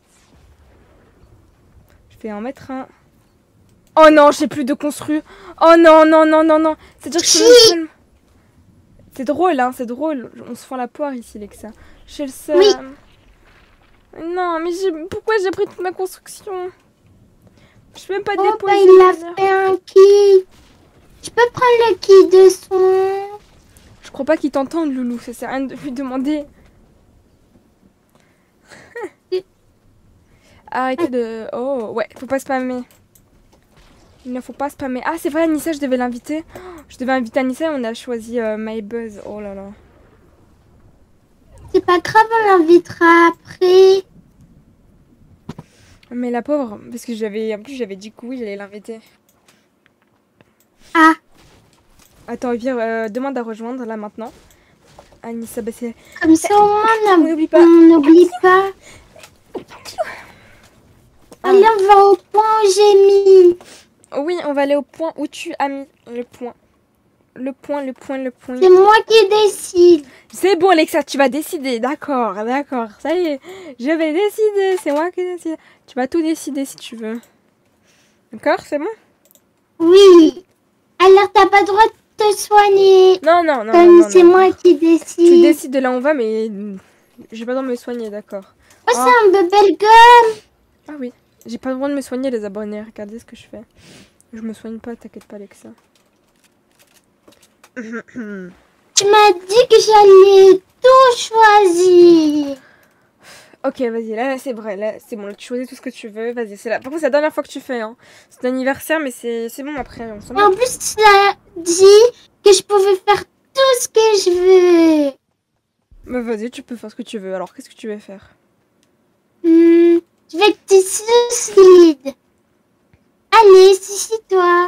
Je vais en mettre un. Oh non, j'ai plus de constru. Oh non, non, non, non, non. C'est-à-dire que je peux même pas- C'est drôle, hein, c'est drôle. On se fend la poire ici, Lexa. J'ai le seum. Oui. Non, mais pourquoi j'ai pris toute ma construction? Je peux même pas Oh, déposer. bah, il a le planeur. fait un kit. Je peux prendre le kit de soin. Je crois pas qu'il t'entende, Loulou. Ça sert à rien de lui demander. Arrêtez de... Oh, ouais, faut pas spammer. Il ne faut pas spammer. Ah, c'est vrai, Anissa, je devais l'inviter. Je devais inviter Anissa et on a choisi MyBuzz. Oh là là. C'est pas grave, on l'invitera après. Mais la pauvre, parce que en plus j'avais dit que oui, j'allais l'inviter. Ah, Attends, au pire, demande à rejoindre là maintenant. Anissa, bah c'est... comme ça au moins On n'oublie pas. on n'oublie pas. Allez, on va au point où j'ai mis. Oui, on va aller au point où tu as mis le point. Le point. C'est moi qui décide. C'est bon, Alexa, tu vas décider. D'accord. Ça y est, je vais décider. C'est moi qui décide. Tu vas tout décider si tu veux. D'accord, c'est bon? Oui. Alors, t'as pas le droit de te soigner. Non. Comme c'est moi qui Tu décide. décides de là où on va, mais j'ai pas le droit de me soigner, d'accord. Oh, c'est un bubblegum. Ah oui, j'ai pas le droit de me soigner, les abonnés. Regardez ce que je fais. Je me soigne pas, t'inquiète pas, Alexa. Tu m'as dit que j'allais tout choisir. Ok, vas-y, là c'est vrai, là c'est bon, là, tu choisis tout ce que tu veux, vas-y, c'est là. Par contre, c'est la dernière fois que tu fais, hein. C'est l'anniversaire, mais c'est bon après, on s'en En moque. plus, ça dit que je pouvais faire tout ce que je veux. Bah vas-y, tu peux faire ce que tu veux. Alors, qu'est-ce que tu veux faire? Je vais que tu suicides. Allez, suicide-toi.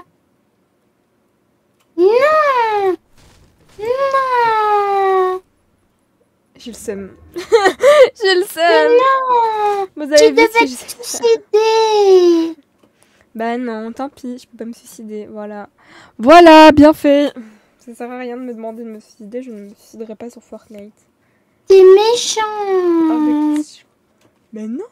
Non. Non. J'ai le seum. J'ai le seum. Non. Vous Tu avez vu devais ce que te j'ai... suicider. Bah non, tant pis, je peux pas me suicider, voilà. Voilà, bien fait. Ça sert à rien de me demander de me suicider, je ne me suiciderai pas sur Fortnite. T'es méchant. Mais non.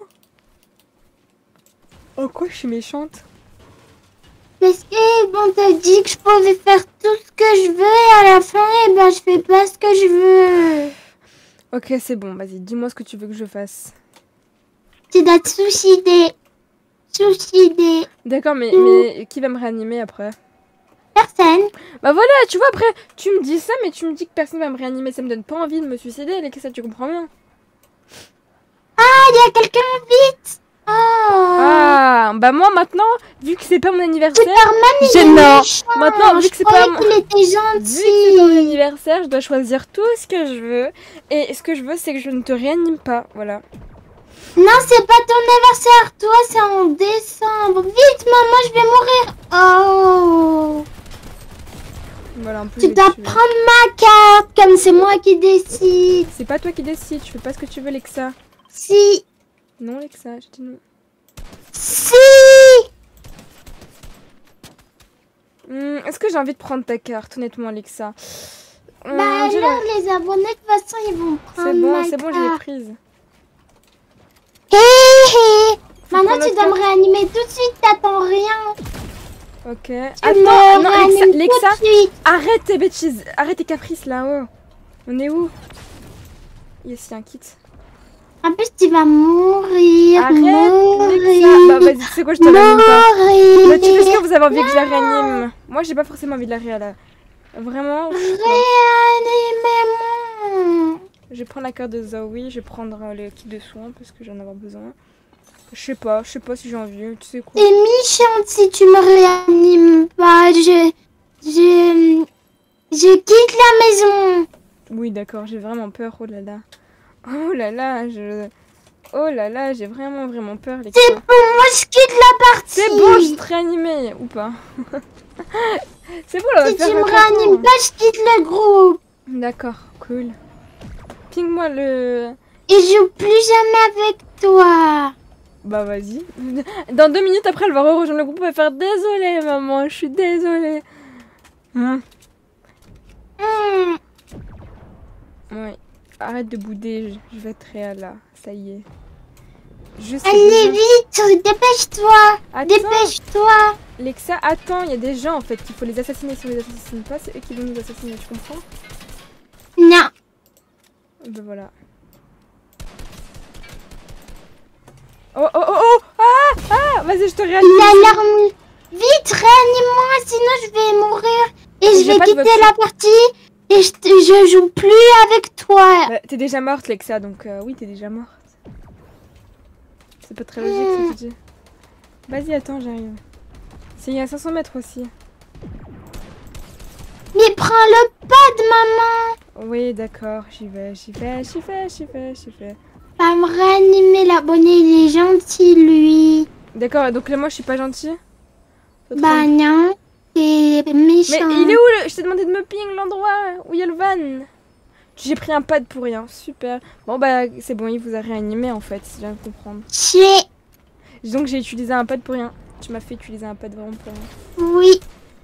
Oh quoi, je suis méchante? Parce que bon, t'as dit que je pouvais faire tout ce que je veux et à la fin, eh ben, je fais pas ce que je veux. Ok, c'est bon, vas-y, dis-moi ce que tu veux que je fasse. Tu dois te suicider. Suicider. D'accord, mais qui va me réanimer après? Personne. Bah voilà, tu vois, après, tu me dis ça, mais tu me dis que personne va me réanimer, ça me donne pas envie de me suicider, les ça, tu comprends bien? Ah, il y a quelqu'un vite. Oh. Ah, bah moi maintenant, vu que c'est pas mon anniversaire, Superman, il j'ai est non. méchant. Maintenant, vu que Je c'est pas croyais mon... qu'il était Vu que c'est pas mon gentil. anniversaire, je dois choisir tout ce que je veux. Et ce que je veux, c'est que je ne te réanime pas. Voilà. Non, c'est pas ton anniversaire. Toi, c'est en décembre. Vite, maman, je vais mourir. Oh. Voilà un peu. Tu dois prendre ma carte, comme c'est moi qui décide. C'est pas toi qui décides. Tu fais pas ce que tu veux, Lexa. Si. Non, Lexa, je dis non. Si. Est-ce que j'ai envie de prendre ta carte, honnêtement, Lexa? Bah alors, les abonnés, de toute façon, ils vont prendre C'est bon, je l'ai prise. Hé hé. Maintenant, prendre tu l'autre dois me carte. réanimer tout de suite, t'attends rien. Ok. Tu me Attends, non, réanimes Lexa, tout de suite. arrête tes bêtises. Arrête tes caprices là-haut. On est où? Yes, il y a un kit. En plus, tu vas mourir. Arrête, mourir. Lexa. Bah vas-y, tu sais quoi, je te réanime pas. Mourir. Mais tu fais ce que vous avez envie que je la réanime. Moi, j'ai pas forcément envie de la réanimer. Vraiment. Réanimez-moi. Je vais prendre la carte de Zoe. Je vais prendre le kit de soins parce que j'en ai besoin. Je sais pas si j'ai envie. Tu sais quoi? T'es méchante si tu me réanimes pas. Je quitte la maison. Oui, d'accord, j'ai vraiment peur. Oh là là. Oh là là, oh là là, j'ai vraiment peur. Les C'est bon, moi je quitte la partie. C'est bon, je te réanimé ou pas? C'est bon, là, on va Si faire tu me un réanimes classement. pas, je quitte le groupe. D'accord, cool. Ping-moi le... Et je joue plus jamais avec toi. Bah vas-y. Dans 2 minutes après, elle va rejoindre le groupe et faire désolée maman, je suis désolée. Ouais. Arrête de bouder, je vais être réelle là. Ça y est. Je sais Allez, déjà. vite, dépêche-toi. Attends, Dépêche-toi. Lexa, attends, il y a des gens en fait qu'il faut les assassiner. Si on les assassine pas, c'est eux qui vont nous assassiner, tu comprends? Non. Ben voilà. Oh oh oh oh! Ah! Vas-y, je te réanime. L'alarme. Vite, réanime-moi, sinon je vais mourir. Et je J'ai vais pas de quitter vote. la partie. Et je joue plus avec toi. Bah, t'es déjà morte, Lexa, donc oui, t'es déjà morte. C'est pas très logique ce que tu dis. Vas-y, attends, j'arrive. C'est à 500 mètres aussi. Mais prends le pad, maman. Oui, d'accord, j'y vais. Va me réanimer, l'abonné, il est gentil, lui. D'accord, donc là, moi, je suis pas gentille. Bah non, c'est méchant. Mais il est où Je t'ai demandé de me ping l'endroit où il y a le van. J'ai pris un pad pour rien, super. Bon bah c'est bon, il vous a réanimé en fait, si je viens de comprendre. Donc j'ai utilisé un pad pour rien. Tu m'as fait utiliser un pad vraiment pour rien. Oui.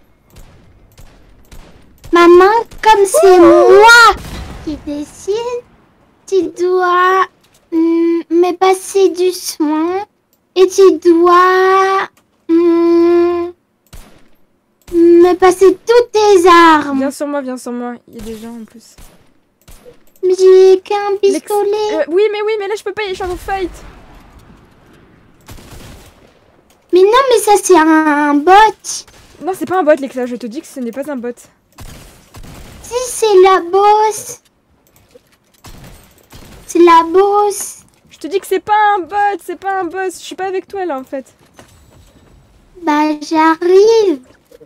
Maman, comme c'est moi qui décide, tu dois me passer du soin et tu dois me passer toutes tes armes. Viens sur moi, il y a des gens en plus. Mais j'ai qu'un pistolet. Oui, mais là je peux pas, je suis en fight. Mais non, mais ça c'est un bot. Non, c'est pas un bot, Lexa, je te dis que ce n'est pas un bot. Si, c'est la boss. C'est la boss. Je te dis que c'est pas un bot, c'est pas un boss. Je suis pas avec toi là en fait. Bah, j'arrive.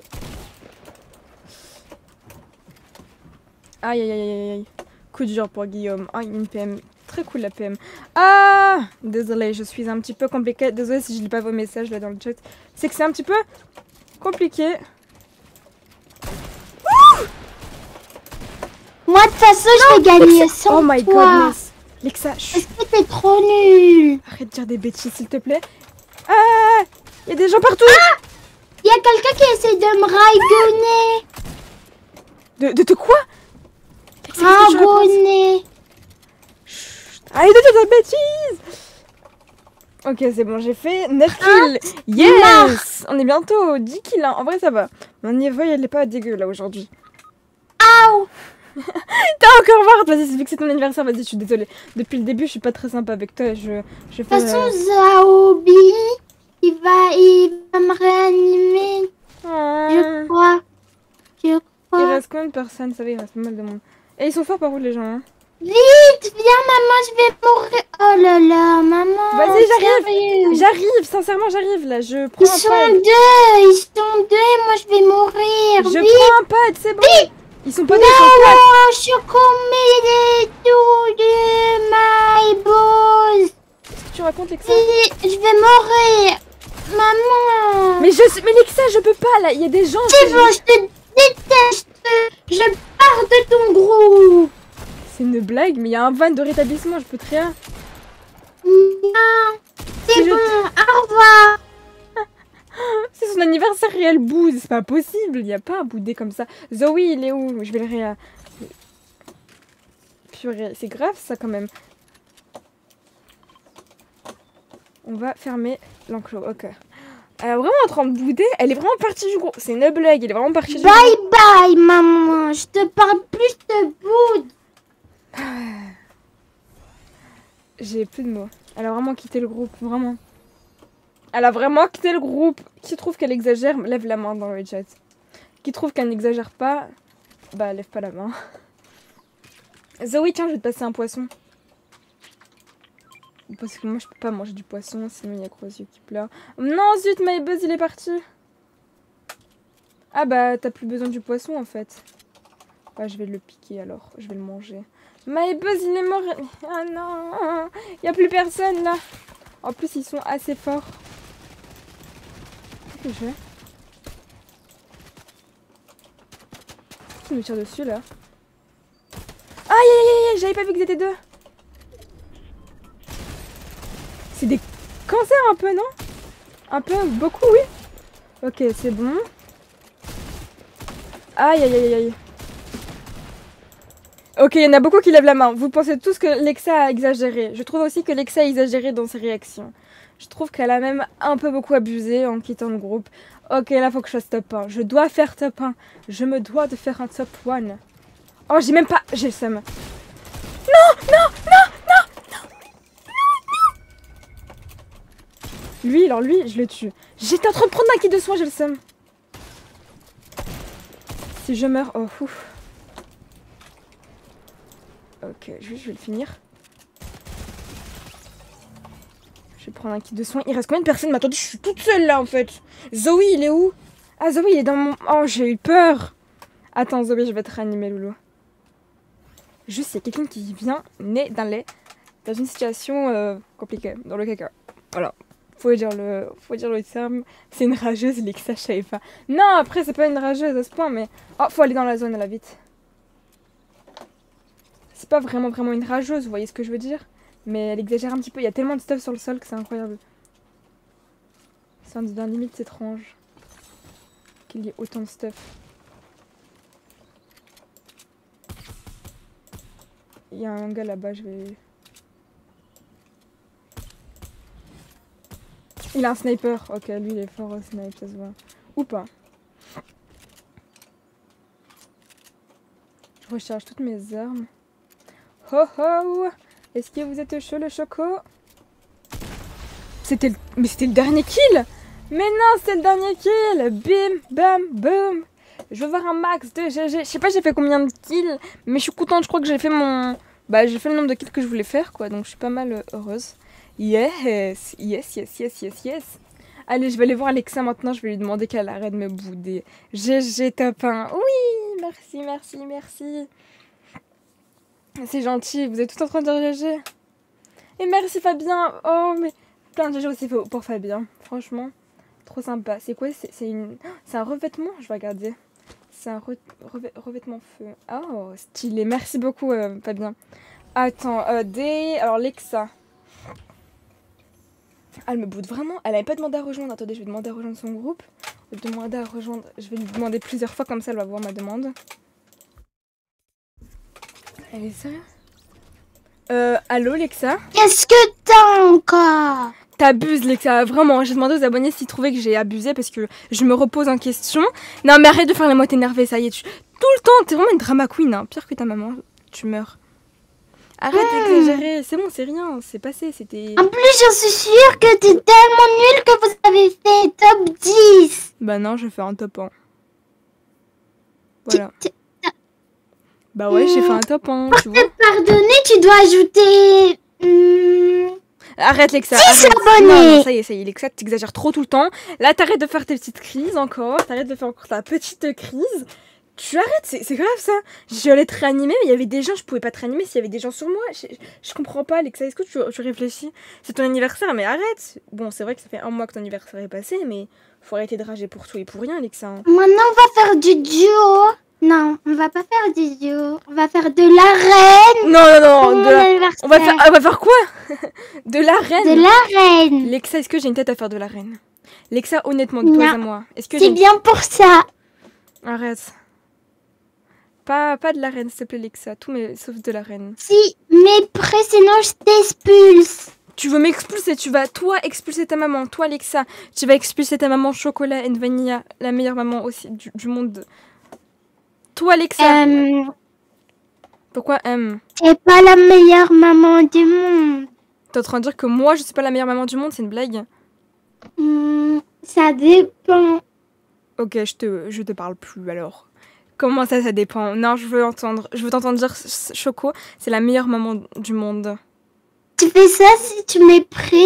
Aïe aïe aïe aïe aïe. Coup dur pour Guillaume. Ah, une PM. Très cool la PM. Ah, désolée, je suis un petit peu compliquée. Désolée si je lis pas vos messages là dans le chat. C'est que c'est un petit peu compliqué. Moi, de toute façon, je vais gagner sans Oh my toi. goodness. Lexa, Est-ce que t'es trop nul? arrête de dire des bêtises s'il te plaît. Ah, il y a des gens partout. Ah, il y a quelqu'un qui essaie de me raigonner. De quoi? Raigonner. Arrête de dire des bêtises. Ok, c'est bon, j'ai fait 9 kills. Yes. On est bientôt 10 kills, hein. En vrai, ça va. Mon niveau, il est pas dégueu, là, aujourd'hui. Aouh. T'as encore marre. Vas-y, vu que c'est ton anniversaire, vas-y, je suis désolée. Depuis le début, je suis pas très sympa avec toi. Je fais... De toute façon, Zaobi, il va me réanimer. Je crois. Il reste combien de personnes? Ça va, il reste pas mal de monde. Et ils sont forts par où, les gens, hein? Vite, viens, maman, je vais mourir. Oh là là, maman. Vas-y, j'arrive. J'arrive, sincèrement, j'arrive, là. Je prends Ils un sont pad. deux, ils sont deux, et moi, je vais mourir. Je Vite. prends un pad, c'est bon. Vite. Ils sont pas deux, ils sont quatre. Non, je suis comme tout de my boss. Tu racontes, Lexa? Je vais mourir. Maman. Mais Lexa, je peux pas, là. Il y a des gens... C'est bon, je te déteste. Je pars de ton groupe. C'est une blague, mais il y a un van de rétablissement, je peux te rien. Non, c'est bon, au revoir. C'est son anniversaire et elle boude, c'est pas possible, il n'y a pas à bouder comme ça. Zoe, il est où? Je vais le réa... Purée, c'est grave ça quand même. On va fermer l'enclos, ok. Elle est vraiment en train de bouder, elle est vraiment partie du groupe. C'est une blague, elle est vraiment partie du groupe. Bye bye, maman. Je te parle plus, je te boude. J'ai plus de mots. Elle a vraiment quitté le groupe, vraiment. Elle a vraiment quitté le groupe. Qui trouve qu'elle exagère, lève la main dans le chat. Qui trouve qu'elle n'exagère pas, bah lève pas la main. Zoé, tiens, je vais te passer un poisson. Parce que moi je peux pas manger du poisson, sinon il y a gros yeux qui pleurent. Non, zut, MyBuzz il est parti. Ah bah t'as plus besoin du poisson en fait. Bah je vais le piquer alors, je vais le manger. MyBuzz il est mort. Ah non, il y a plus personne là. En plus ils sont assez forts. Qu'est-ce que je fais? Qui me tire dessus là? Aïe aïe aïe, j'avais pas vu qu'ils étaient deux. C'est des cancers un peu, non? Un peu, beaucoup, oui. Ok, c'est bon. Aïe aïe aïe aïe. Ok, il y en a beaucoup qui lèvent la main. Vous pensez tous que Lexa a exagéré. Je trouve aussi que Lexa a exagéré dans ses réactions. Je trouve qu'elle a même un peu beaucoup abusé en quittant le groupe. Ok, là, faut que je fasse top 1. Je dois faire top 1. Je me dois de faire un top 1. Oh, j'ai même pas... J'ai le seum. Non, non, non, non, non, non, non. Lui, alors lui, je le tue. J'étais en train de prendre un kit de soin, j'ai le seum. Si je meurs... Oh, ouf. Ok, je vais le finir. Je vais prendre un kit de soins. Il reste combien de personnes? Mais attendez, je suis toute seule là en fait. Zoe, il est où? Ah, Zoé, il est dans mon... Oh, j'ai eu peur. Attends, Zoé, je vais te réanimer, Loulou. Juste, il y a quelqu'un qui vient, nez dans lait, dans une situation compliquée, dans le caca. Voilà. Faut dire le terme. C'est une rageuse, Lexa, je savais pas. Non, après, c'est pas une rageuse à ce point, mais... Oh, faut aller dans la zone, là, vite. C'est pas vraiment une rageuse, vous voyez ce que je veux dire? Mais elle exagère un petit peu. Il y a tellement de stuff sur le sol que c'est incroyable. Ça en devient limite étrange. Qu'il y ait autant de stuff. Il y a un gars là-bas, je vais... Il a un sniper. Ok, lui il est fort au sniper, ça se voit. Ou pas. Je recharge toutes mes armes. Ho ho! Est-ce que vous êtes chaud le choco? C'était le... Mais c'était le dernier kill! Mais non, c'était le dernier kill! Bim, bam, boum! Je veux voir un max de GG. Je sais pas j'ai fait combien de kills, mais je suis contente, je crois que j'ai fait mon... Bah j'ai fait le nombre de kills que je voulais faire quoi, donc je suis pas mal heureuse. Yes, yes, yes, yes, yes, yes. Allez, je vais aller voir Alexa maintenant, je vais lui demander qu'elle arrête de me bouder. GG top 1. Oui, merci, merci, merci. C'est gentil, vous êtes tout en train de dire GG. Et merci Fabien. Oh, mais plein de GG aussi pour Fabien. Franchement, trop sympa. C'est quoi? C'est un revêtement? Je vais regarder. C'est un revêtement feu. Oh, stylé. Merci beaucoup Fabien. Attends, alors Lexa. Elle me boude vraiment. Elle avait pas demandé à rejoindre. Attendez, je vais demander à rejoindre son groupe. Je vais lui demander plusieurs fois, comme ça elle va voir ma demande. Elle est sérieuse? Allô Lexa? Qu'est-ce que t'as encore? T'abuses Lexa, vraiment. J'ai demandé aux abonnés s'ils trouvaient que j'ai abusé parce que je me repose en question. Non mais arrête de faire la moitié énervée, ça y est. Tout le temps, t'es vraiment une drama queen, hein. Pire que ta maman, tu meurs. Arrête d'exagérer, c'est bon, c'est rien, c'est passé, c'était... En plus, je suis sûre que t'es tellement nul que vous avez fait top 10. Bah non, je fais un top 1. Voilà. Bah ouais, j'ai fait un top 1, tu vois. Pour te pardonner, tu dois ajouter... Arrête Lexa, 10 arrête. abonnés. Non, ça y est, Lexa, t'exagères trop tout le temps. Là, t'arrêtes de faire tes petites crises encore, t'arrêtes de faire encore ta petite crise. Tu arrêtes, c'est grave ça. Je allais te réanimer, mais il y avait des gens, je pouvais pas te réanimer s'il y avait des gens sur moi. Je comprends pas, Alexa. Est-ce que tu réfléchis? C'est ton anniversaire, mais arrête. Bon, c'est vrai que ça fait un mois que ton anniversaire est passé, mais faut arrêter de rager pour tout et pour rien, Alexa. Maintenant, on va faire du duo. Non, on va pas faire du duo. On va faire de l'arène. Non, On on va faire quoi? De l'arène? De l'arène. Lexa, est-ce que j'ai une tête à faire de l'arène? Lexa, honnêtement, de toi à moi. C'est bien pour ça. Arrête. Pas de l'arène, s'il te plaît, Lexa. Tout, mais sauf de l'arène. Si, mais après, sinon je t'expulse. Tu veux m'expulser? Tu vas, toi, expulser ta maman. Toi, Lexa, tu vas expulser ta maman Chocolat and Vanilla, la meilleure maman aussi du monde. Toi, Lexa. Pourquoi T'es pas la meilleure maman du monde. T'es en train de dire que moi, je suis pas la meilleure maman du monde? C'est une blague? Ça dépend. Ok, je te parle plus, alors. Comment ça dépend? Non, je veux t'entendre dire Choco, c'est la meilleure maman du monde. Tu fais ça si tu m'es prêt?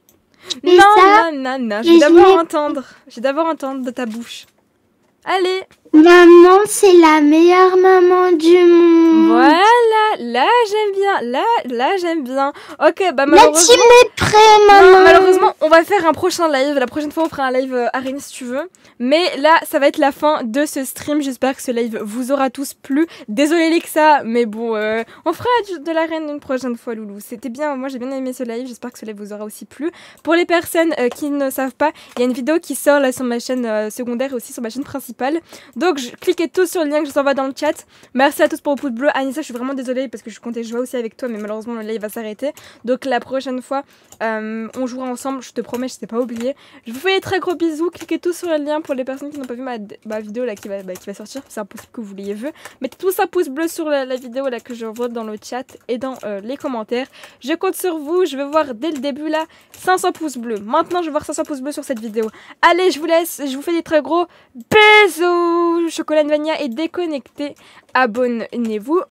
Non, je vais d'abord entendre de ta bouche. Allez. Maman, c'est la meilleure maman du monde. Voilà, là j'aime bien. Ok, bah malheureusement... Là tu m'es prêt, maman. Non, malheureusement, on va faire un prochain live. La prochaine fois, on fera un live arène si tu veux. Mais là, ça va être la fin de ce stream. J'espère que ce live vous aura tous plu. Désolée Lexa, mais bon, on fera de l'arène une prochaine fois, Loulou. C'était bien, moi j'ai bien aimé ce live. J'espère que ce live vous aura aussi plu. Pour les personnes qui ne savent pas, il y a une vidéo qui sort là sur ma chaîne secondaire et aussi sur ma chaîne principale. Donc cliquez tous sur le lien que je vous envoie dans le chat. Merci à tous pour vos pouces bleus. Anissa, je suis vraiment désolée parce que je comptais jouer aussi avec toi, mais malheureusement le live va s'arrêter. Donc la prochaine fois, on jouera ensemble, je te promets, je t'ai pas oublié. Je vous fais des très gros bisous. Cliquez tous sur le lien pour les personnes qui n'ont pas vu ma vidéo là qui va sortir. C'est impossible que vous l'ayez vu. Mettez tous un pouce bleu sur la vidéo là que je vois dans le chat et dans les commentaires. Je compte sur vous. Je vais voir dès le début là 500 pouces bleus. Maintenant, je vais voir 500 pouces bleus sur cette vidéo. Allez, je vous laisse. Je vous fais des très gros bisous. Chocolat Vanilla est déconnecté. Abonnez-vous.